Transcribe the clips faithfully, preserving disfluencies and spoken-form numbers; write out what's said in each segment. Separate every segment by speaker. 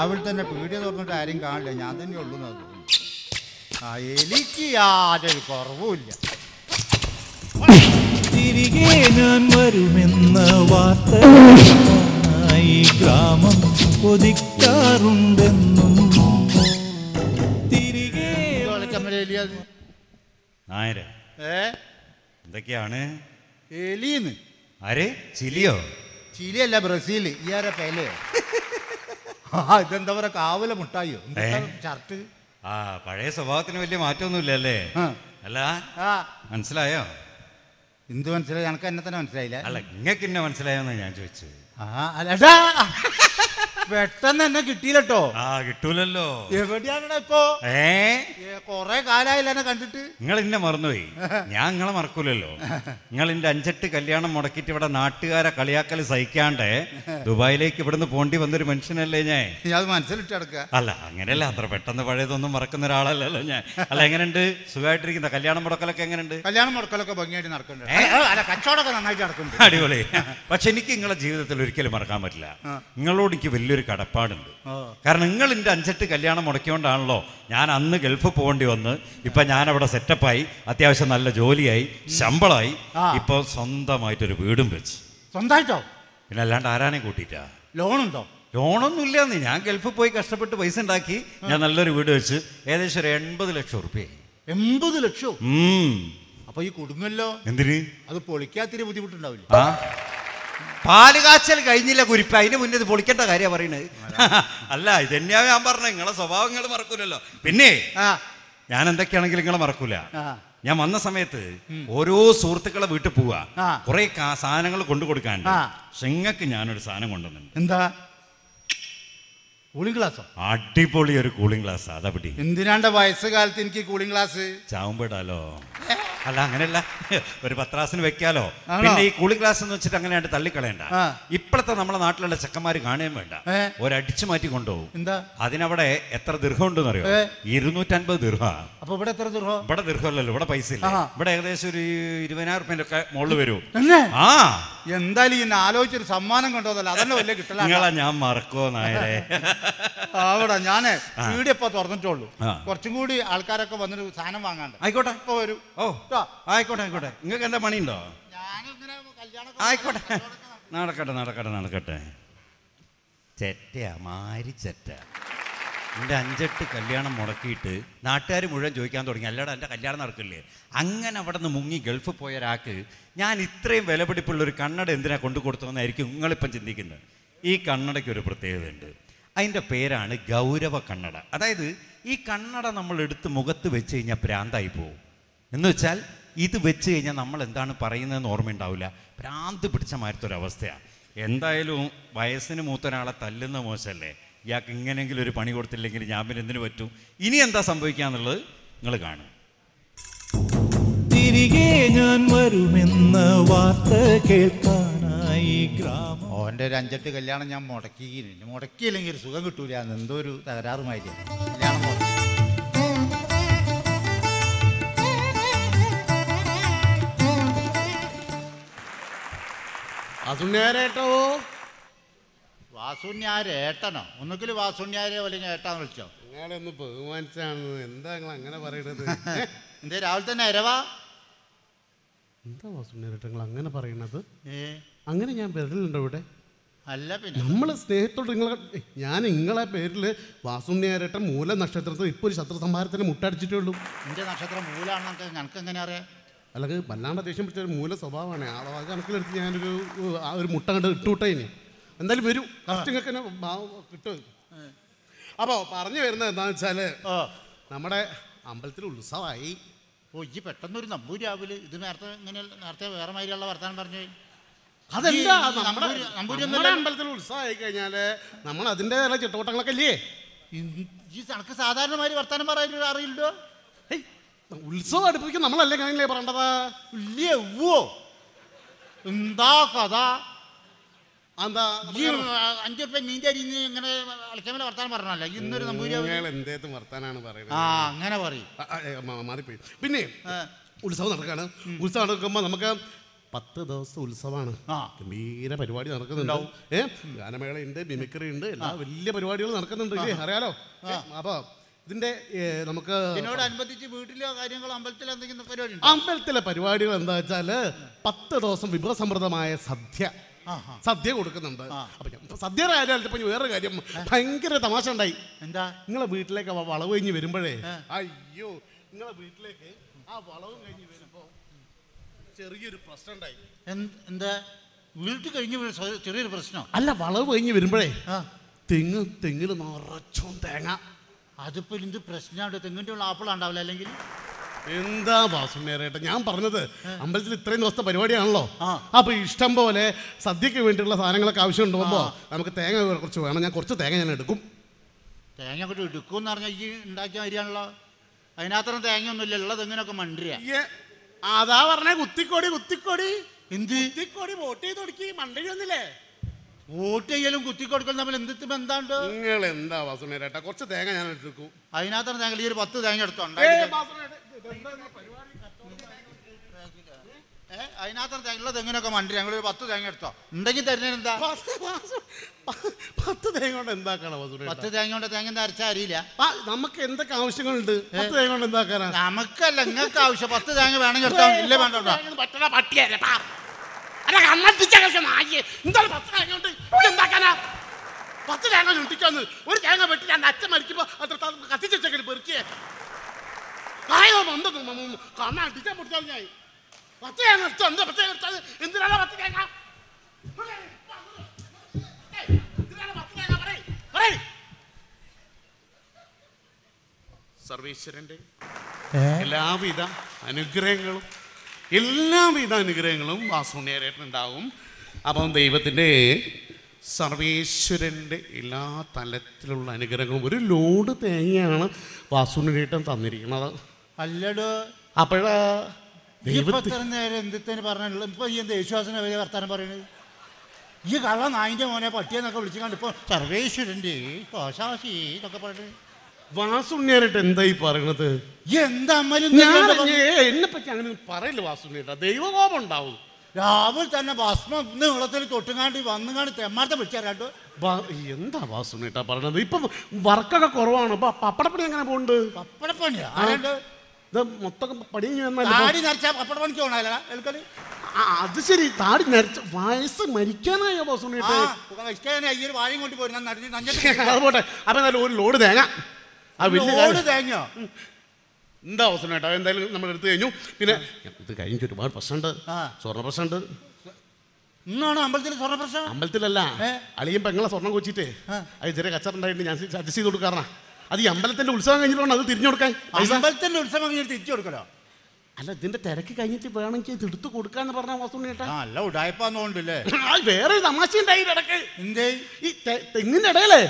Speaker 1: രാവിലെ തന്നെ പീടിയ തുറന്നിട്ട് ആരും കാണില്ല, ഞാൻ തന്നെ ഉള്ളൂ എന്നാ തോന്നുന്നു. ആ എലിക്ക് യാതൊരു കുറവുമില്ല.
Speaker 2: തിരികെ ഞാൻ വരുമെന്ന വാർത്ത ഗ്രാമം കൊതിക്കാറുണ്ടെന്നും തിരികെ
Speaker 3: നായരെ
Speaker 1: ഏ
Speaker 3: എന്തൊക്കെയാണ്?
Speaker 1: എലിന്ന്
Speaker 3: ആരെ? ചിലിയോ?
Speaker 1: ചിലിയല്ല, ബ്രസീല്. ഇയാരെ പേല്. ആ ഇതെന്താ പറയാ, കാവല മുട്ടായോ ഷർട്ട്?
Speaker 3: ആ പഴയ സ്വഭാവത്തിന് വലിയ മാറ്റമൊന്നുമില്ല അല്ലേ? അല്ല മനസ്സിലായോ?
Speaker 1: എന്ത് മനസ്സിലായി? എനക്ക് എന്നെ തന്നെ മനസ്സിലായില്ല.
Speaker 3: അല്ല ഇങ്ങക്ക് എന്നെ മനസ്സിലായോന്നാ ഞാൻ ചോദിച്ചത്.
Speaker 1: ആ അല്ലടാ, പെട്ടെന്ന് എന്നെ കിട്ടിയില്ലട്ടോ.
Speaker 3: ആ കിട്ടൂലല്ലോ.
Speaker 1: എവിടെയാണടാ ഇപ്പൊ?
Speaker 3: ഏ
Speaker 1: കൊറേ കാലായില്ല എന്നെ കണ്ടിട്ട്.
Speaker 3: നിങ്ങൾ എന്നെ മറന്നുപോയി, ഞാൻ നിങ്ങളെ മറക്കൂലല്ലോ. നിങ്ങൾ എന്റെ അഞ്ചെട്ട് കല്യാണം മുടക്കിയിട്ട് ഇവിടെ നാട്ടുകാരെ കളിയാക്കൽ സഹിക്കാണ്ട് ദുബായിലേക്ക് ഇവിടുന്ന് പോണ്ടി വന്നൊരു മനുഷ്യനല്ലേ ഞാൻ.
Speaker 1: അത് മനസ്സിലിട്ട് കിടക്കുക.
Speaker 3: അല്ല അങ്ങനെയല്ല, അത്ര പെട്ടെന്ന് പഴയതൊന്നും മറക്കുന്ന ഒരാളല്ലല്ലോ ഞാൻ. അല്ല എങ്ങനെയുണ്ട്? സുഖമായിട്ടിരിക്കുന്ന? കല്യാണം മുടക്കലൊക്കെ എങ്ങനെയുണ്ട്?
Speaker 1: കല്യാണം മുടക്കലൊക്കെ ഭംഗിയായിട്ട് നടക്കുന്നുണ്ട്. അല്ല കച്ചവടമൊക്കെ നന്നായിട്ട് നടക്കുന്നുണ്ട്.
Speaker 3: അടിപൊളി. പക്ഷെ എനിക്ക് നിങ്ങളെ ജീവിതത്തിൽ ഒരിക്കലും മറക്കാൻ പറ്റില്ല. നിങ്ങളോട് എനിക്ക് വലിയൊരു കടപ്പാടുണ്ട്. കാരണം നിങ്ങൾ എൻ്റെ അഞ്ചെട്ട് കല്യാണം മുടക്കിയോണ്ടാണല്ലോ ഞാൻ അന്ന് ഗൾഫ് പോകേണ്ടി വന്ന് ഇപ്പൊ ഞാൻ അവിടെ സെറ്റപ്പായി, അത്യാവശ്യം നല്ല ജോലിയായി, ശമ്പളമായി, ഇപ്പൊ സ്വന്തമായിട്ടൊരു വീടും വെച്ച്.
Speaker 1: സ്വന്തമായിട്ടോ?
Speaker 3: പിന്നെ അല്ലാണ്ട് ആരാനെ കൂട്ടിയിട്ടാ?
Speaker 1: ലോണുണ്ടോ?
Speaker 3: ലോണൊന്നും ഇല്ലാന്ന്. ഞാൻ ഗൾഫിൽ പോയി കഷ്ടപ്പെട്ട് പൈസ ഉണ്ടാക്കി ഞാൻ നല്ലൊരു വീട് വെച്ച് ഏകദേശം ഒരു എൺപത് ലക്ഷം ഉറുപ്പിയായി.
Speaker 1: എൺപത് ലക്ഷം?
Speaker 3: ഉം
Speaker 1: അപ്പൊ ഈ കുടുങ്ങല്ലോ.
Speaker 3: എന്തിന്?
Speaker 1: അത് പൊളിക്കാത്തിരി ബുദ്ധിമുട്ടുണ്ടാവില്ല?
Speaker 3: ആ പാല് കാച്ചൽ കഴിഞ്ഞില്ല കുരിപ്പ്, അതിന് മുന്നേ ഇത് പൊളിക്കേണ്ട കാര്യമാണ് പറയുന്നത്. അല്ല ഇതന്നെയാ ഞാൻ പറഞ്ഞത്, നിങ്ങളെ സ്വഭാവങ്ങൾ മറക്കൂലല്ലോ. പിന്നെ ഞാൻ എന്തൊക്കെയാണെങ്കിലും നിങ്ങളെ മറക്കൂല. ഞാൻ വന്ന സമയത്ത് ഓരോ സുഹൃത്തുക്കളെ വീട്ടിൽ പോവാ, കുറെ സാധനങ്ങൾ കൊണ്ടു കൊടുക്കാനുണ്ട്. നിങ്ങൾക്ക് ഞാനൊരു സാധനം കൊണ്ടുവന്നിട്ടുണ്ട്.
Speaker 1: എന്താ? കൂളിംഗ് ഗ്ലാസോ?
Speaker 3: അടിപൊളി ഒരു കൂളിംഗ് ഗ്ലാസ്. അതാ പിടി.
Speaker 1: എന്തിനാണ്ട വയസ്സുകാലത്ത് എനിക്ക് കൂളിംഗ് ഗ്ലാസ്?
Speaker 3: ചാവുമ്പോടാലോ. അല്ല അങ്ങനെയല്ല, ഒരു പത്രാസിന് വെക്കാലോ. പിന്നെ ഈ കൂളിംഗ് ഗ്ലാസ് എന്ന് വെച്ചിട്ട് അങ്ങനെയാണ്ട് തള്ളിക്കളയണ്ട. ഇപ്പോഴത്തെ നമ്മളെ നാട്ടിലുള്ള ചെക്കന്മാര് കാണുകയും വേണ്ട, ഒരടിച്ചു മാറ്റി കൊണ്ടുപോകും.
Speaker 1: എന്താ
Speaker 3: അതിനവിടെ എത്ര ദീർഘം ഉണ്ടെന്ന് അറിയോ? ഇരുന്നൂറ്റൻപത് ദീർഘ.
Speaker 1: അപ്പൊ ഇവിടെ എത്ര ദീർഘം?
Speaker 3: ഇവിടെ ദീർഘമല്ലല്ലോ, ഇവിടെ പൈസ ഇല്ല. ഇവിടെ ഏകദേശം ഒരു ഇരുപതിനായിരം റുപ്യന്റെ ഒക്കെ മുകളിൽ വരും. ആ
Speaker 1: എന്തായാലും ഇന്നെ ആലോചിച്ചൊരു സമ്മാനം കൊണ്ടുവന്നല്ലോ, അതന്നെ വലിയ കിട്ടല.
Speaker 3: നിങ്ങളെ ഞാൻ മറക്കോ നായരെ?
Speaker 1: അവിടെ ഞാനേ വീടിപ്പോ തുറന്നിട്ടുള്ളൂ, കുറച്ചും കൂടി ആൾക്കാരൊക്കെ വന്നിട്ട് സാധനം വാങ്ങാണ്ട്.
Speaker 3: ആയിക്കോട്ടെ,
Speaker 1: ഇപ്പൊ വരൂ.
Speaker 3: ഓ ആയിക്കോട്ടെ ആയിക്കോട്ടെ. നിങ്ങൾക്ക് എന്താ പണിയുണ്ടോ? ആയിക്കോട്ടെ, നടക്കട്ടെ നടക്കട്ടെ നടക്കട്ടെ. ചെറ്റയാ, മാരി ചെറ്റ. എൻ്റെ അഞ്ചെട്ട് കല്യാണം മുടക്കിയിട്ട് നാട്ടുകാർ മുഴുവൻ ചോദിക്കാൻ തുടങ്ങി, അല്ലടാ എൻ്റെ കല്യാണം നടക്കില്ലേ? അങ്ങനെ അവിടെ നിന്ന് മുങ്ങി ഗൾഫ് പോയ ഒരാൾക്ക് ഞാൻ ഇത്രയും വിലപിടിപ്പുള്ളൊരു കണ്ണട എന്തിനാ കൊണ്ടു കൊടുത്തതെന്നായിരിക്കും നിങ്ങളിപ്പം ചിന്തിക്കുന്നത്. ഈ കണ്ണടയ്ക്ക് ഒരു പ്രത്യേകതയുണ്ട്. അതിൻ്റെ പേരാണ് ഗൗരവ കണ്ണട. അതായത് ഈ കണ്ണട നമ്മൾ എടുത്ത് മുഖത്ത് വെച്ച് കഴിഞ്ഞാൽ ഭ്രാന്തായി പോവും. എന്ന് വെച്ചാൽ ഇത് വെച്ച് കഴിഞ്ഞാൽ നമ്മൾ എന്താണ് പറയുന്നതെന്ന് ഓർമ്മയുണ്ടാവില്ല, ഭ്രാന്ത് പിടിച്ച മാറ്റൊരവസ്ഥയാണ്. എന്തായാലും വയസ്സിന് മൂത്ത ഒരാളെ തല്ലുന്ന മോശമല്ലേ? ഇയാൾക്ക് ഇങ്ങനെയെങ്കിലും ഒരു പണി കൊടുത്തില്ലെങ്കിൽ ഞാൻ പിന്നെ എന്തിനു പറ്റും? ഇനി എന്താ സംഭവിക്കാന്നുള്ളത് നിങ്ങൾ കാണും.
Speaker 2: തിരികെ ഞാൻ വരുമെന്ന വാർത്ത കേൾക്കാനായി ഗ്രാമം.
Speaker 1: ഓൻ്റെ ഒരു അഞ്ചെട്ട് കല്യാണം ഞാൻ മുടക്കി, മുടക്കിയില്ലെങ്കിൽ ഒരു സുഖം കിട്ടൂല. എന്തോ ഒരു തകരാറുമായിട്ട് കല്യാണം മുടക്കി.
Speaker 4: വാസുണ്യാരേട്ടോ?
Speaker 1: വാസുണ്യാരേട്ടനോ? ഒന്നുകിൽ വാസുണ്യാരോ അല്ലെങ്കിൽ ഏട്ടാന്ന് വിളിച്ചോ?
Speaker 4: നിങ്ങളെ ഒന്ന് ബഹുമാനിച്ചാണ്. എന്താ നിങ്ങൾ അങ്ങനെ പറയണത്?
Speaker 1: എന്തേ രാവിലെ തന്നെ അരവാ?
Speaker 4: എന്താ വാസുണ്യാരേട്ട നിങ്ങൾ അങ്ങനെ പറയണത്? അങ്ങനെ ഞാൻ വരലുണ്ടോ ഇവിടെ?
Speaker 1: അല്ല പിന്നെ
Speaker 4: നമ്മൾ സ്നേഹത്തോട് നിങ്ങളെ, ഞാൻ നിങ്ങളെ പേരിൽ വാസുണ്യാരേട്ടൻ മൂല നക്ഷത്രത്തിൽ ഇപ്പോൾ ഒരു ശത്രു സംഹാരത്തിന് മുട്ടടിച്ചിട്ടേ ഉള്ളൂ.
Speaker 1: എൻ്റെ നക്ഷത്രം മൂലാണെന്നൊക്കെ ഞങ്ങൾക്ക് എങ്ങനെ അറിയാം?
Speaker 4: അല്ലെങ്കിൽ വല്ലാണ്ട് ദേഷ്യം പിടിച്ച ഒരു മൂല സ്വഭാവമാണ്. ആ കണക്കിലെടുത്ത് ഞാനൊരു ആ ഒരു മുട്ട കണ്ട് ഇട്ടുവിട്ടേനെ. എന്തായാലും വരൂ, കറക്റ്റ് നിങ്ങൾക്ക് തന്നെ കിട്ടും. അപ്പോൾ പറഞ്ഞു വരുന്നത് എന്താണെന്ന് വെച്ചാൽ, നമ്മുടെ അമ്പലത്തിൽ ഉത്സവമായി.
Speaker 1: ഓ ഈ പെട്ടെന്നൊരു നമ്പൂരി രാവിലെ ഇത് നേരത്തെ ഇങ്ങനെ നേരത്തെ വേറെ മാതിരിയുള്ള വർത്താനം പറഞ്ഞു.
Speaker 4: അതെന്താ നമ്മുടെ നമ്മുടെ അമ്പലത്തിൽ ഉത്സവമായി കഴിഞ്ഞാൽ നമ്മൾ അതിൻ്റെ ചിട്ടവട്ടങ്ങളൊക്കെ ഇല്ലേ?
Speaker 1: ഈ കണക്ക് സാധാരണമാതിരി വർത്താനം പറയാൻ അറിയില്ലോ.
Speaker 4: ഉത്സവം അടുപ്പിക്കും നമ്മളല്ലേ കാണില്ലേ പറയേണ്ടത്?
Speaker 1: ഇല്ലേ ഓ എന്താ കഥ?
Speaker 4: എന്താ
Speaker 1: അഞ്ചു റുപ്യ മീൻ്റെ അരിഞ്ഞ് ഇങ്ങനെ അളിക്കാമല വർത്താനം പറഞ്ഞല്ല. ഇന്നൊരു നമ്പൂരി
Speaker 4: എന്തേത്തും വർത്താനാണ് പറയുന്നത്.
Speaker 1: ആ അങ്ങനെ പറയും,
Speaker 4: മാറിപ്പോയി. പിന്നെ ഉത്സവം നടക്കുകയാണ്. ഉത്സവം നടക്കുമ്പോൾ നമുക്ക് പത്ത് ദിവസത്തെ ഉത്സവമാണ്.
Speaker 1: ആ.
Speaker 4: ഗംഭീര പരിപാടി നടക്കുന്നുണ്ടാവും. ഏ ഗാനമേള ഉണ്ട്, മിമിക്രി ഉണ്ട്, എല്ലാ വലിയ പരിപാടികൾ നടക്കുന്നുണ്ട്. ഇല്ലേ അറിയാലോ? അപ്പൊ ഇതിന്റെ നമുക്ക്
Speaker 1: ഇതിനോടനുബന്ധിച്ച് വീട്ടിലെ കാര്യങ്ങൾ അമ്പലത്തിൽ എന്തെങ്കിലും പരിപാടി
Speaker 4: അമ്പലത്തിലെ പരിപാടികൾ എന്താ വെച്ചാല് പത്ത് ദിവസം വിഭവസമൃദ്ധമായ സദ്യ സദ്യ കൊടുക്കുന്നുണ്ട്. അപ്പൊ സദ്യയുടെ കാര്യം ഇപ്പൊ വേറൊരു കാര്യം ഭയങ്കര തമാശ ഉണ്ടായി.
Speaker 1: എന്താ?
Speaker 4: നിങ്ങളെ വീട്ടിലേക്ക് വളവ് കഴിഞ്ഞ് വരുമ്പോഴേ അയ്യോ നിങ്ങളെ വീട്ടിലേക്ക് ആ വളവ് കഴിഞ്ഞ് വരുമ്പോ ചെറിയൊരു പ്രശ്നം ഉണ്ടായി.
Speaker 1: എന്താ? വീട്ടിൽ കഴിഞ്ഞ് ചെറിയൊരു പ്രശ്നം
Speaker 4: അല്ല, വളവ് കഴിഞ്ഞ് വരുമ്പോഴേ തെങ്ങ് തെങ്ങിൽ നിറച്ചും തേങ്ങ.
Speaker 1: അതിപ്പോ എന്ത് പ്രശ്നമാണ്? തെങ്ങിൻ്റെ ഉള്ള ആപ്പിൾ ഉണ്ടാവില്ല അല്ലെങ്കിൽ
Speaker 4: എന്താ വാസുമേരേട്ട ഞാൻ പറഞ്ഞത്, അമ്പലത്തിൽ ഇത്രയും ദിവസത്തെ പരിപാടിയാണല്ലോ. അപ്പൊ ഇഷ്ടം പോലെ സദ്യക്ക് വേണ്ടിയുള്ള സാധനങ്ങളൊക്കെ ആവശ്യമുണ്ടോ? നമുക്ക് തേങ്ങ കുറച്ച് വേണം. ഞാൻ കുറച്ച് തേങ്ങ ഞാൻ എടുക്കും.
Speaker 1: തേങ്ങ കൂടെ എടുക്കും എന്ന് പറഞ്ഞാൽ ഈ ഉണ്ടാക്കിയാൽ വരികയാണല്ലോ. അതിനകത്രം തേങ്ങ ഒന്നുമില്ല, ഉള്ളത് എങ്ങനെയൊക്കെ മണ്ടിയ.
Speaker 4: അതാ പറഞ്ഞ കുത്തിക്കോടി കുത്തിക്കോടി
Speaker 1: എന്ത്
Speaker 4: കുത്തിക്കോടി വോട്ട് ചെയ്ത് കൊടുക്കി മണ്ടരി ഒന്നില്ലേ?
Speaker 1: വോട്ട് ചെയ്യലും കുത്തിക്കൊടുക്കലും തമ്മിൽ എന്ത് ബന്ധാണ്ട്?
Speaker 4: നിങ്ങൾ എന്താ വാസുമേരേട്ട കുറച്ച് തേങ്ങ ഞാൻ എടുക്കും.
Speaker 1: അതിനകത്രം തേങ്ങ ഈ ഒരു പത്ത് തേങ്ങ എടുത്തോ. അതിനകത്രം തേങ്ങ തെങ്ങിനൊക്കെ മണ്ടി ഞങ്ങളൊരു പത്ത് തേങ്ങ എടുത്തോ. ഉണ്ടെങ്കിൽ തരുന്നതിന് എന്താ?
Speaker 4: പത്ത് തേങ്ങ കൊണ്ട് എന്താക്കാണോ?
Speaker 1: പത്ത് തേങ്ങ കൊണ്ട് തേങ്ങ എന്താ അരച്ചാൽ അറിയില്ല.
Speaker 4: നമുക്ക് എന്തൊക്കെ ആവശ്യങ്ങളുണ്ട്? പത്ത് തേങ്ങ കൊണ്ട് എന്താക്കാനാ?
Speaker 1: നമുക്കല്ല, നിങ്ങൾക്ക് ആവശ്യം. പത്ത് തേങ്ങ വേണമെങ്കിൽ എടുത്താൽ ഇല്ലേ വേണ്ട.
Speaker 4: പറ്റണ പട്ടിയാ പത്ത് തേങ്ങ ചുണ്ടിക്കാന്ന് ഒരു തേങ്ങ വെട്ടി രണ്ട് അച്ഛൻ മരിക്കുമ്പോ അത്ര കത്തിച്ചെക്കല് പെറുക്കിയേ കാണാൻ അടിച്ചാൽ പൊടിച്ചാൽ ഞാൻ പത്ത് തേങ്ങ എടുത്തോ. എന്താ പത്ത് തേങ്ങ എടുത്തത്? എന്തിനാണ് പത്ത് തേങ്ങ? സർവേശ്വരന്റെ എല്ലാവിധ അനുഗ്രഹങ്ങളും എല്ലാവിധ അനുഗ്രഹങ്ങളും വാസുണ്ണേരേട്ടനുണ്ടാവും. അപ്പം ദൈവത്തിൻ്റെ സർവേശ്വരൻ്റെ എല്ലാ തലത്തിലുള്ള അനുഗ്രഹങ്ങളും ഒരു ലോഡ് തേങ്ങയാണ് വാസുണ്ണേരേട്ടൻ തന്നിരിക്കുന്നത്.
Speaker 1: അല്ലടോ
Speaker 4: അപ്പോഴാ
Speaker 1: നേരം എന്തിന് പറഞ്ഞുള്ളൂ. ഇപ്പൊ ഈ എന്താ യേശുദാസിനെ വലിയ വർത്താനം പറയുന്നത്? ഈ കള്ള നായിൻ്റെ മോനെ പട്ടിയെന്നൊക്കെ വിളിച്ചു കണ്ട് ഇപ്പോൾ സർവേശ്വരൻ്റെ കോശാശി എന്നൊക്കെ പറയുന്നത്.
Speaker 4: വാസുണ്ണേരേട്ടൻ എന്തായി പറയണത്?
Speaker 1: എന്താ
Speaker 4: എന്നെ പറ്റി അങ്ങനെ പറയില്ല വാസുണ്ണേട്ട, ദൈവകോപം ഉണ്ടാവും.
Speaker 1: രാവിലെ തന്നെ ഭസ്മം നീളത്തിൽ തൊട്ടുങ്ങാണ്ട് വന്നുകാണ്ട് തെമ്മാർത്തെ വിളിച്ചാരാട്ടോ.
Speaker 4: എന്താ വാസുണ്ണേട്ട പറയണത്? ഇപ്പം വർക്കൊക്കെ കുറവാണ്. ഇപ്പൊ പപ്പടപ്പണി എങ്ങനെ പോകുന്നുണ്ട്?
Speaker 1: പപ്പടപ്പണിയാ?
Speaker 4: ഇത് മൊത്തം പണി
Speaker 1: താടി നരച്ചാ പപ്പട പണിക്ക് പോകണല്ല എടുക്കല്.
Speaker 4: അത് ശരി, താടി നരച്ച വയസ്സ് മരിക്കാനായോ വാസുണ്ണേട്ട?
Speaker 1: ഈ ഒരു വാഴയും കൊണ്ട് പോരുന്ന
Speaker 4: അതുപോട്ടെ. അപ്പൊ എന്തായാലും ഒരു ലോഡ് തേങ്ങ
Speaker 1: തേങ്ങ
Speaker 4: എന്താ അവസരം കേട്ടോ? എന്തായാലും നമ്മൾ എടുത്തു കഴിഞ്ഞു. പിന്നെ ഇത് കഴിഞ്ഞിട്ട് ഒരുപാട് പ്രശ്നമുണ്ട്. സ്വർണ്ണ പ്രശ്നമുണ്ട്.
Speaker 1: ഇന്നാണ് അമ്പലത്തിൽ സ്വർണ്ണ പ്രശ്നം?
Speaker 4: അമ്പലത്തിലല്ല, അളിയും പെങ്ങളെ സ്വർണ്ണം കൊച്ചിട്ടേ അത് ചെറിയ കച്ചറുണ്ടായിട്ട് ഞാൻ അഡ്ജസ്റ്റ് ചെയ്ത് കൊടുക്കാറാ. അത് ഈ അമ്പലത്തിന്റെ ഉത്സവം കഴിഞ്ഞിട്ടുണ്ട്, അത് തിരിഞ്ഞു കൊടുക്കാൻ.
Speaker 1: അമ്പലത്തിന്റെ ഉത്സവം കഴിഞ്ഞിട്ട് തിരിച്ചു കൊടുക്കലോ?
Speaker 4: അല്ല, ഇതിന്റെ തിരക്ക് കഴിഞ്ഞിട്ട് വേണമെങ്കിൽ ഇത് എടുത്ത് കൊടുക്കാന്ന് പറഞ്ഞ വാസുണ്ണേട്ടാ.
Speaker 1: അല്ല ഉടായ്പാന്നോണ്ടല്ലേ?
Speaker 4: വേറെ തമാശ ഉണ്ടായി ഇടക്ക്.
Speaker 1: എന്തേ?
Speaker 4: ഈ തെങ്ങിന്റെ ഇടയിലേ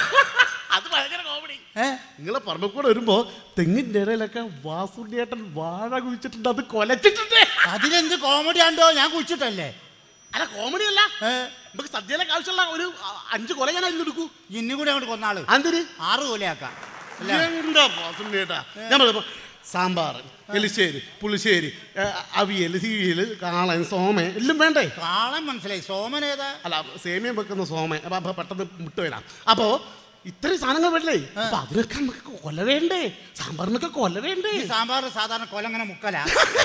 Speaker 4: അത് ഭയങ്കര കോമഡി. നിങ്ങളെ പറമ്പിക്കൂടെ വരുമ്പോ തെങ്ങിന്റെ ഇടയിലൊക്കെ വാസുണ്ണേട്ടൻ വാഴ കുഴിച്ചിട്ടുണ്ട്, അത് കൊലച്ചിട്ടുണ്ട്.
Speaker 1: അതിലെന്ത് കോമഡി ആണ്ടോ? ഞാൻ കുഴിച്ചിട്ടല്ലേ?
Speaker 4: അല്ല കോമഡി അല്ല, നമുക്ക് സദ്യയിലൊക്കെ ആവശ്യമുള്ള ഒരു അഞ്ച് കൊല ഞാൻ അതിൽ എടുക്കൂ.
Speaker 1: ഇന്നും കൂടെ അങ്ങോട്ട് കൊന്നാള്
Speaker 4: അതിന്
Speaker 1: ആറ് കൊലയാക്കാം.
Speaker 4: എന്താ വാസുണ്ണേട്ടാ? ഞാൻ പറഞ്ഞപ്പോ സാമ്പാർ, എലിശ്ശേരി, പുളിശ്ശേരി, അവിയൽ, സീരിയല്, കാളൻ, സോമൻ എല്ലാം വേണ്ടേ?
Speaker 1: കാളൻ മനസ്സിലായി, സോമൻ ഏതാ? അല്ല
Speaker 4: സേമിയം വെക്കുന്ന സോമൻ. അപ്പൊ പെട്ടെന്ന് മുട്ട വരാം. അപ്പോ ഇത്രയും സാധനങ്ങൾ വേണ്ടേ? അപ്പൊ അതിനൊക്കെ നമുക്ക് കൊല വേണ്ടേ? സാമ്പാറിനൊക്കെ കൊല വേണ്ടേ?
Speaker 1: സാമ്പാർ സാധാരണ കൊല അങ്ങനെ മുക്കലാ.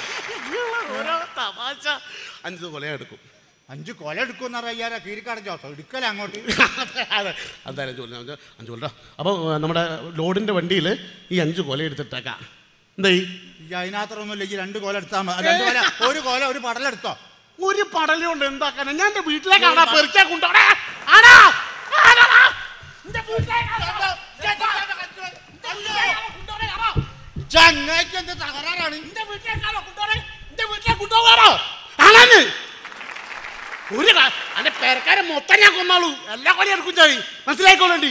Speaker 4: ഓരോ തമാശ. അഞ്ച് കൊല എടുക്കും.
Speaker 1: അഞ്ച് കൊല എടുക്കുമെന്ന് അറിയാലോ, കീരിക്കാടൻ ജോസോ എടുക്കല അങ്ങോട്ട്.
Speaker 4: എന്തായാലും ജോലി അഞ്ച് കൊല. അപ്പോൾ നമ്മുടെ ലോഡിന്റെ വണ്ടിയിൽ ഈ അഞ്ച് കൊല എടുത്തിട്ടേക്കാം. എന്താ ഈ
Speaker 1: അതിനകത്തൊന്നുമില്ല, ഈ രണ്ട് കൊല എടുത്താൽ മതി. രണ്ട് കൊല, ഒരു കൊല ഒരു പടലെടുത്തോ.
Speaker 4: ഒരു പടലുകൊണ്ട് എന്താക്കാനാ? ഞാൻ എന്റെ വീട്ടിലേക്ക് കൊണ്ടോടെ
Speaker 1: ചങ്ങയ്ക്ക് എന്ത് തകരാറാണ്?
Speaker 4: ഒരു അന്റെ പേരക്കാരെ മൊത്തം ഞാൻ കൊന്നാളൂ. എല്ലാ കൊലയും എടുക്കും ചാടി, മനസ്സിലായിക്കോളണ്ടി.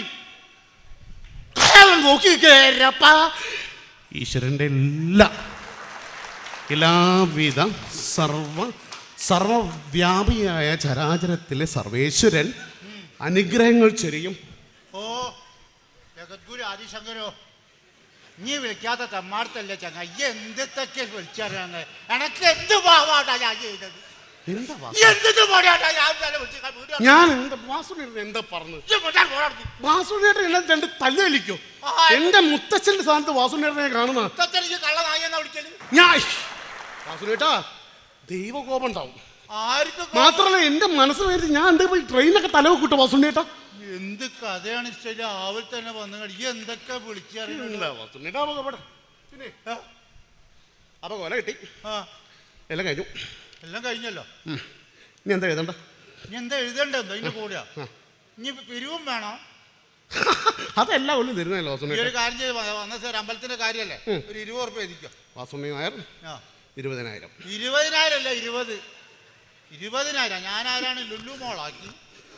Speaker 4: നോക്കി കേരപ്പ ഈശ്വരന്റെ എല്ലാ എല്ലാവിധ സർവ സർവവ്യാപിയായ ചരാചരത്തിലെ സർവേശ്വരൻ അനുഗ്രഹങ്ങൾ ചൊരിയും.
Speaker 1: ഓ ജഗദ്ഗുരു ആദിശങ്കരോ, നീ വിളിക്കാത്ത തെമ്മാടത്തല്ലേ ചങ്ങ? ഈ എന്തൊക്കെ വിളിച്ചറിയാന്ന്? എനക്ക് എന്ത് ഭാവാട്ടാ ഞാൻ ചെയ്തത്?
Speaker 4: എന്താ
Speaker 1: എന്തിനു പോടാ ഞാൻ തന്നെ വിളിച്ച് വീഡിയോ
Speaker 4: ഞാൻ എന്താ വാസുണ്ണേട്ടൻ എന്താ പറഞ്ഞു? വാസുണ്ണേട്ടൻ എന്നെ രണ്ട് തല്ല് കളിക്കോ? എന്റെ മുത്തച്ഛന്റെ സ്ഥാനത്ത് വാസുണ്ണേട്ടനെ കാണുന്ന
Speaker 1: കള്ള നായെന്നാ വിളിക്കല്.
Speaker 4: ഞാൻ വാസുണ്ണേട്ടാ ദൈവകോപം ഉണ്ടാവും.
Speaker 1: ആർക്കും
Speaker 4: മാത്രമല്ല എന്റെ മനസ്സ് വേണ്ടി ഞാൻ എന്താ പോയി ട്രെയിനൊക്കെ തലവ് കൂട്ടോ വാസുണ്ണേട്ടാ?
Speaker 1: എന്ത് കഥയാണ് ഇഷ്ടം? രാവിലെ തന്നെ വന്നു ഈ എന്തൊക്കെ വിളിച്ചറിയില്ല
Speaker 4: വാസുണ്ണേട്ടാ. പിന്നെ അപ്പൊ കൊല കിട്ടി, എല്ലാം കഴിഞ്ഞു.
Speaker 1: എല്ലാം കഴിഞ്ഞല്ലോ.
Speaker 4: ഇനി എന്താ എഴുതണ്ട?
Speaker 1: ഇനി എന്താ എഴുതണ്ടെന്തോ ഇതിന്റെ കൂടെ? ഇനി പിരിവും വേണോ?
Speaker 4: അതെല്ലാം ഒന്നും തരുന്നല്ലോ
Speaker 1: ഈ ഒരു കാര്യം ചെയ്ത് വന്ന സാർ അമ്പലത്തിന്റെ കാര്യല്ലേ, ഒരു ഇരുപത് ഉറുപ്പ്യ എഴുതിക്കോ.
Speaker 4: വാസുണ്ണി നായർ ഇരുപതിനായിരം.
Speaker 1: ഇരുപതിനായിരം അല്ല ഇരുപത് ഇരുപതിനായിരം. ഞാൻ ആരാണ് ലുല്ലു മോളാക്കി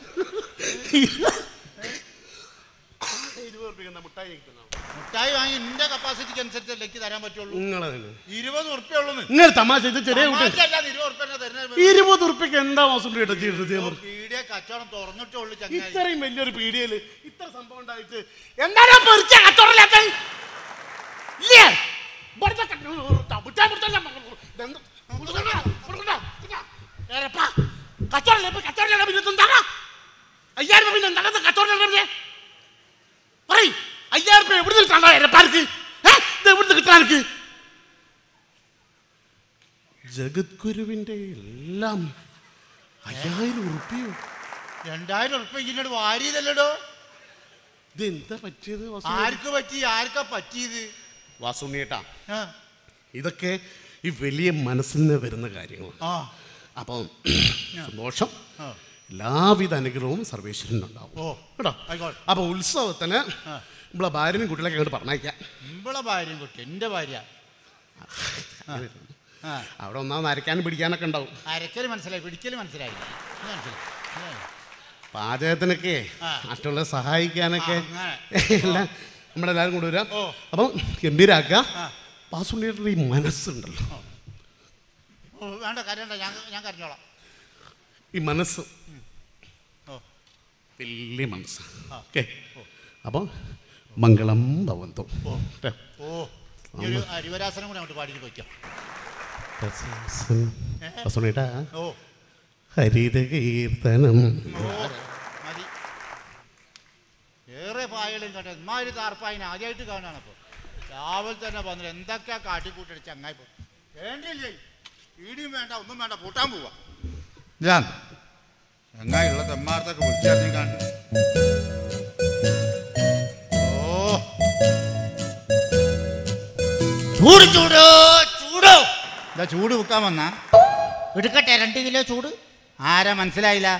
Speaker 1: മുട്ടായി വാങ്ങി എന്റെ കപ്പാസിറ്റിക്ക് അനുസരിച്ചല്ലേ എനിക്ക് തരാൻ പറ്റുള്ളൂ. ഇരുപത് ഉറുപ്പ്യ ഉള്ളൂ.
Speaker 4: നിങ്ങൾ തമാശ ഇത് ചെറിയ ഇരുപത് ഉറുപ്പ്യക്ക് എന്താ വാസുണ്ണി
Speaker 1: പീഡിയ കച്ചവടം തുറന്നിട്ടുള്ളൂ.
Speaker 4: ഇത്രയും വലിയൊരു പീഡിയയില് ഇത്ര സംഭവം ഉണ്ടായിട്ട് അയ്യായിരം പിന്നെ നടന്ന കച്ചവടം പറയും. അയ്യായിരം രൂപ എവിടെ നിൽക്കാണ്ടോ എരപ്പാർക്ക്? എവിടുന്ന് കിട്ടാർക്ക്? ജഗദ്ഗുരുവിന്റെ എല്ലാം അയ്യായിരം ഉറുപ്പിയോ
Speaker 1: രണ്ടായിരം ഉറുപ്പ്യ ഇങ്ങോട്ട് വാരിയതല്ലടോ.
Speaker 4: ഇത് എന്താ പറ്റിയത്?
Speaker 1: ആർക്ക് പറ്റി? ആർക്കാ പറ്റിയത്?
Speaker 4: വാസുണ്ണിയേട്ടാ, ഇതൊക്കെ ഈ വലിയ മനസ്സിൽ നിന്ന് വരുന്ന കാര്യങ്ങൾ. അപ്പം സന്തോഷം, എല്ലാവിധ അനുഗ്രഹവും സർവേശ്വരനുണ്ടാവും കേട്ടോ. അപ്പൊ ഉത്സവത്തിന് നമ്മളെ ഭാര്യനും കുട്ടികളൊക്കെ അങ്ങോട്ട് പറഞ്ഞേക്കാം.
Speaker 1: നമ്മളെ ഭാര്യയും കുട്ടി എൻ്റെ ഭാര്യ
Speaker 4: അവിടെ ഒന്നാമത് അരക്കാനും പിടിക്കാനൊക്കെ ഉണ്ടാവും.
Speaker 1: അരക്കല് മനസ്സിലായി, പിടിക്കല് മനസ്സിലായി.
Speaker 4: പാചകത്തിനൊക്കെ മറ്റുള്ള സഹായിക്കാനൊക്കെ എല്ലാം നമ്മളെല്ലാവരും കൂടെ വരാം. അപ്പം ഗംഭീരാക്കുക. വാസുണ്ണിയുടെ ഈ മനസ്സുണ്ടല്ലോ,
Speaker 1: വേണ്ട കരണ്ട, ഞാൻ ഞാൻ കരഞ്ഞോളാം.
Speaker 4: ഈ മനസ്സ് വലിയ മനസ്സ്. ഓക്കെ, അപ്പം മംഗളം ഭവന്തു.
Speaker 1: ഓ ഒരു അരിവരാസനം കൂടെ അങ്ങോട്ട് പാടിയിട്ട് വയ്ക്കാം.
Speaker 4: വാസുണ്ണിയേട്ടാ, ഹരിത കീർത്തനം.
Speaker 1: മതി, ഏറെ പായലും കേട്ടോ. ഇമാതിരി താർപ്പായിന് ആദ്യമായിട്ട് കാണുകയാണ്. അപ്പോൾ രാവിലെ തന്നെ വന്നിട്ട് എന്തൊക്കെയാ കാട്ടിക്കൂട്ടി ചങ്ങായി പോ. വേണ്ടില്ലേ, ഈടിയും വേണ്ട, ഒന്നും വേണ്ട, പൂട്ടാൻ പോവാ. ഞാൻ ചങ്ങായിള്ള തെമ്മാർത്തൊക്കെ വിളിച്ചറിഞ്ഞു കാണും. ഓ ചൂട് ചൂടോ ചൂടോ. എന്താ ചൂട് വെക്കാൻ വന്ന?
Speaker 5: എടുക്കട്ടെ രണ്ട് കിലോ ചൂട്.
Speaker 1: ആരാ മനസ്സിലായില്ല?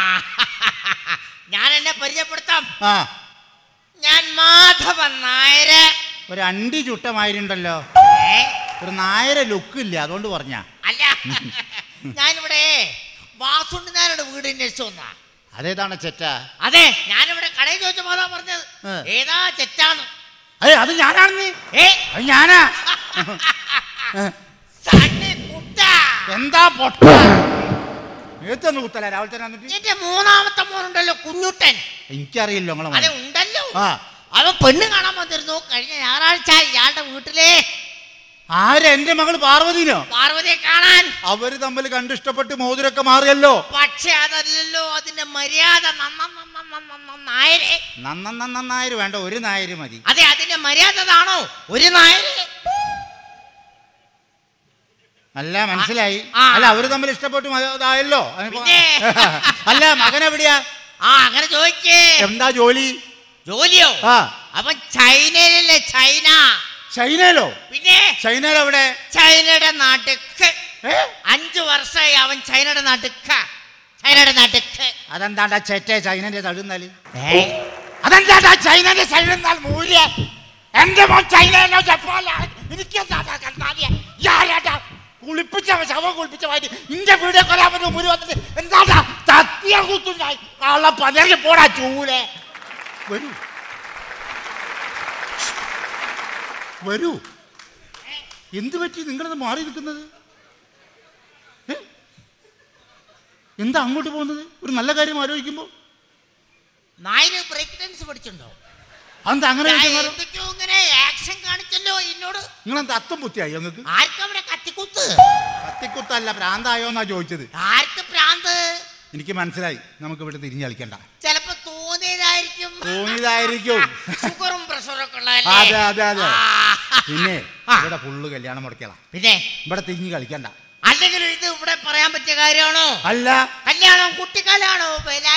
Speaker 5: ഞാൻ എന്നെ പരിചയപ്പെടുത്താം.
Speaker 1: ആ,
Speaker 5: ഞാൻ മാധവൻ നായര്.
Speaker 1: ഒരു അണ്ടി ചുട്ടമായിരുണ്ടല്ലോ, ഒരു നായര ലുക്കില്ല, അതുകൊണ്ട് പറഞ്ഞ.
Speaker 5: അല്ല, ഞാനിവിടെ വാസുണ്ണി നായരുടെ വീട് അന്വേഷിച്ചു വന്ന.
Speaker 1: അതേതാണ് ചെറ്റ?
Speaker 5: അതെ, ഞാനിവിടെ കടയിൽ ചോദിച്ചപ്പോ അതാ പറഞ്ഞത്. ഏതാ ചെറ്റാണ്?
Speaker 1: അയ്യ, അത് ഞാനാണ്.
Speaker 5: ഏ
Speaker 1: അത് ഞാനാ. എന്താ പൊട്ട ഏത്തൊന്ന് കുത്തല രാവിലെ തന്നെ വന്നിട്ട്?
Speaker 5: എന്റെ മൂന്നാമത്തെ മോനുണ്ടല്ലോ കുഞ്ഞുട്ടൻ,
Speaker 1: എനിക്കറിയില്ലോ നിങ്ങളെ.
Speaker 5: അതെ ഉണ്ടല്ലോ, അവൻ പെണ്ണ് കാണാൻ വന്നിരുന്നു കഴിഞ്ഞ ഞായറാഴ്ച ഇയാളുടെ വീട്ടിലെ.
Speaker 1: ആര്? എന്റെ മകള് പാർവതിനോ?
Speaker 5: പാർവതിയെ കാണാൻ.
Speaker 1: അവര് തമ്മിൽ കണ്ടിഷ്ടപ്പെട്ട് മോതിരൊക്കെ മാറിയല്ലോ.
Speaker 5: പക്ഷെ അതല്ലല്ലോ അതിന്റെ മര്യാദ. നായരെ
Speaker 1: നന്ന നായര് വേണ്ട, ഒരു നായര് മതി.
Speaker 5: അതെ, അതിന്റെ മര്യാദ ആണോ ഒരു നായര്?
Speaker 1: അല്ല, മനസ്സിലായി. അല്ല, അവര് തമ്മിൽ ഇഷ്ടപ്പെട്ടു ഇതായല്ലോ. അല്ല, മകൻ എവിടെയാ?
Speaker 5: ആ അങ്ങനെ ചോദിക്കേ.
Speaker 1: എന്താ ജോലി?
Speaker 5: ജോലിയോ?
Speaker 1: ആ,
Speaker 5: അവൻ ചൈനയിലല്ലേ? ചൈന.
Speaker 1: ചൈനയിലോ?
Speaker 5: പിന്നെ
Speaker 1: ചൈനയിൽ എവിടെ?
Speaker 5: ചൈനയുടെ നാട്ടിക്ക്. അഞ്ചു വർഷമായി അവൻ ചൈനയുടെ നാട്ടിക്ക. ചൈനയുടെ നാട്ടിക്ക്.
Speaker 1: അതെന്താണ്ടാ ചേറ്റേ ചൈനന്റെ തഴുന്നാല്? അതെന്താണ്ടാ ചൈനന്റെ തഴുന്നാൽ മൂല്യ? എന്റെ മോൻ ചൈനയിലോ ജപ്പാനിലോ? എനിക്കെന്താ കുളിപ്പിച്ച ശവം കുളിപ്പിച്ച മാറ്റി ഇന്റെ വീഡിയോ കൊല്ലാൻ മുറി വന്നിട്ട് എന്താ സത്യം കുത്തുണ്ടായി കള്ള പതിനഞ്ച് പോടാ ചൂലെ. വരൂ വരൂ. എന്ത് പറ്റി നിങ്ങളത് മാറി നിൽക്കുന്നത്? എന്താ അങ്ങോട്ട് പോകുന്നത്? ഒരു നല്ല കാര്യം ആലോചിക്കുമ്പോൾ.
Speaker 5: നായര് ബ്രേക്ക് ഡാൻസ് പഠിച്ചിട്ടുണ്ടോ?
Speaker 1: അതെന്താ അങ്ങനെ
Speaker 5: എന്തൊക്കെയോ ഇങ്ങനെ ആക്ഷൻ കാണിച്ചല്ലോ എന്നോട്.
Speaker 1: നിങ്ങളെന്താ അത്തം ബുദ്ധിയായി നിങ്ങൾക്ക്?
Speaker 5: ആർക്കും അവിടെ കത്തിക്കുത്ത്?
Speaker 1: കത്തിക്കുത്തല്ല, ഭ്രാന്തായോന്നാ ചോദിച്ചത്.
Speaker 5: ആർക്ക് ഭ്രാന്ത്?
Speaker 1: എനിക്ക് മനസ്സിലായി, നമുക്ക് ഇവിടെ തിരിഞ്ഞു കളിക്കണ്ട.
Speaker 5: ചിലപ്പോ തോന്നിയതായിരിക്കും.
Speaker 1: തോന്നിയതായിരിക്കും.
Speaker 5: ഷുഗറും പ്രഷറൊക്കെ
Speaker 1: അതെ അതെ അതെ. പിന്നെ ഇവിടെ ഫുള്ള് കല്യാണം മുടക്കണം.
Speaker 5: പിന്നെ
Speaker 1: ഇവിടെ തിരിഞ്ഞു കളിക്കണ്ട.
Speaker 5: അല്ലെങ്കിൽ ഇത് ഇവിടെ പറയാൻ പറ്റിയ കാര്യമാണോ?
Speaker 1: അല്ല.
Speaker 5: കല്യാണം കുട്ടിക്കാലാണോ?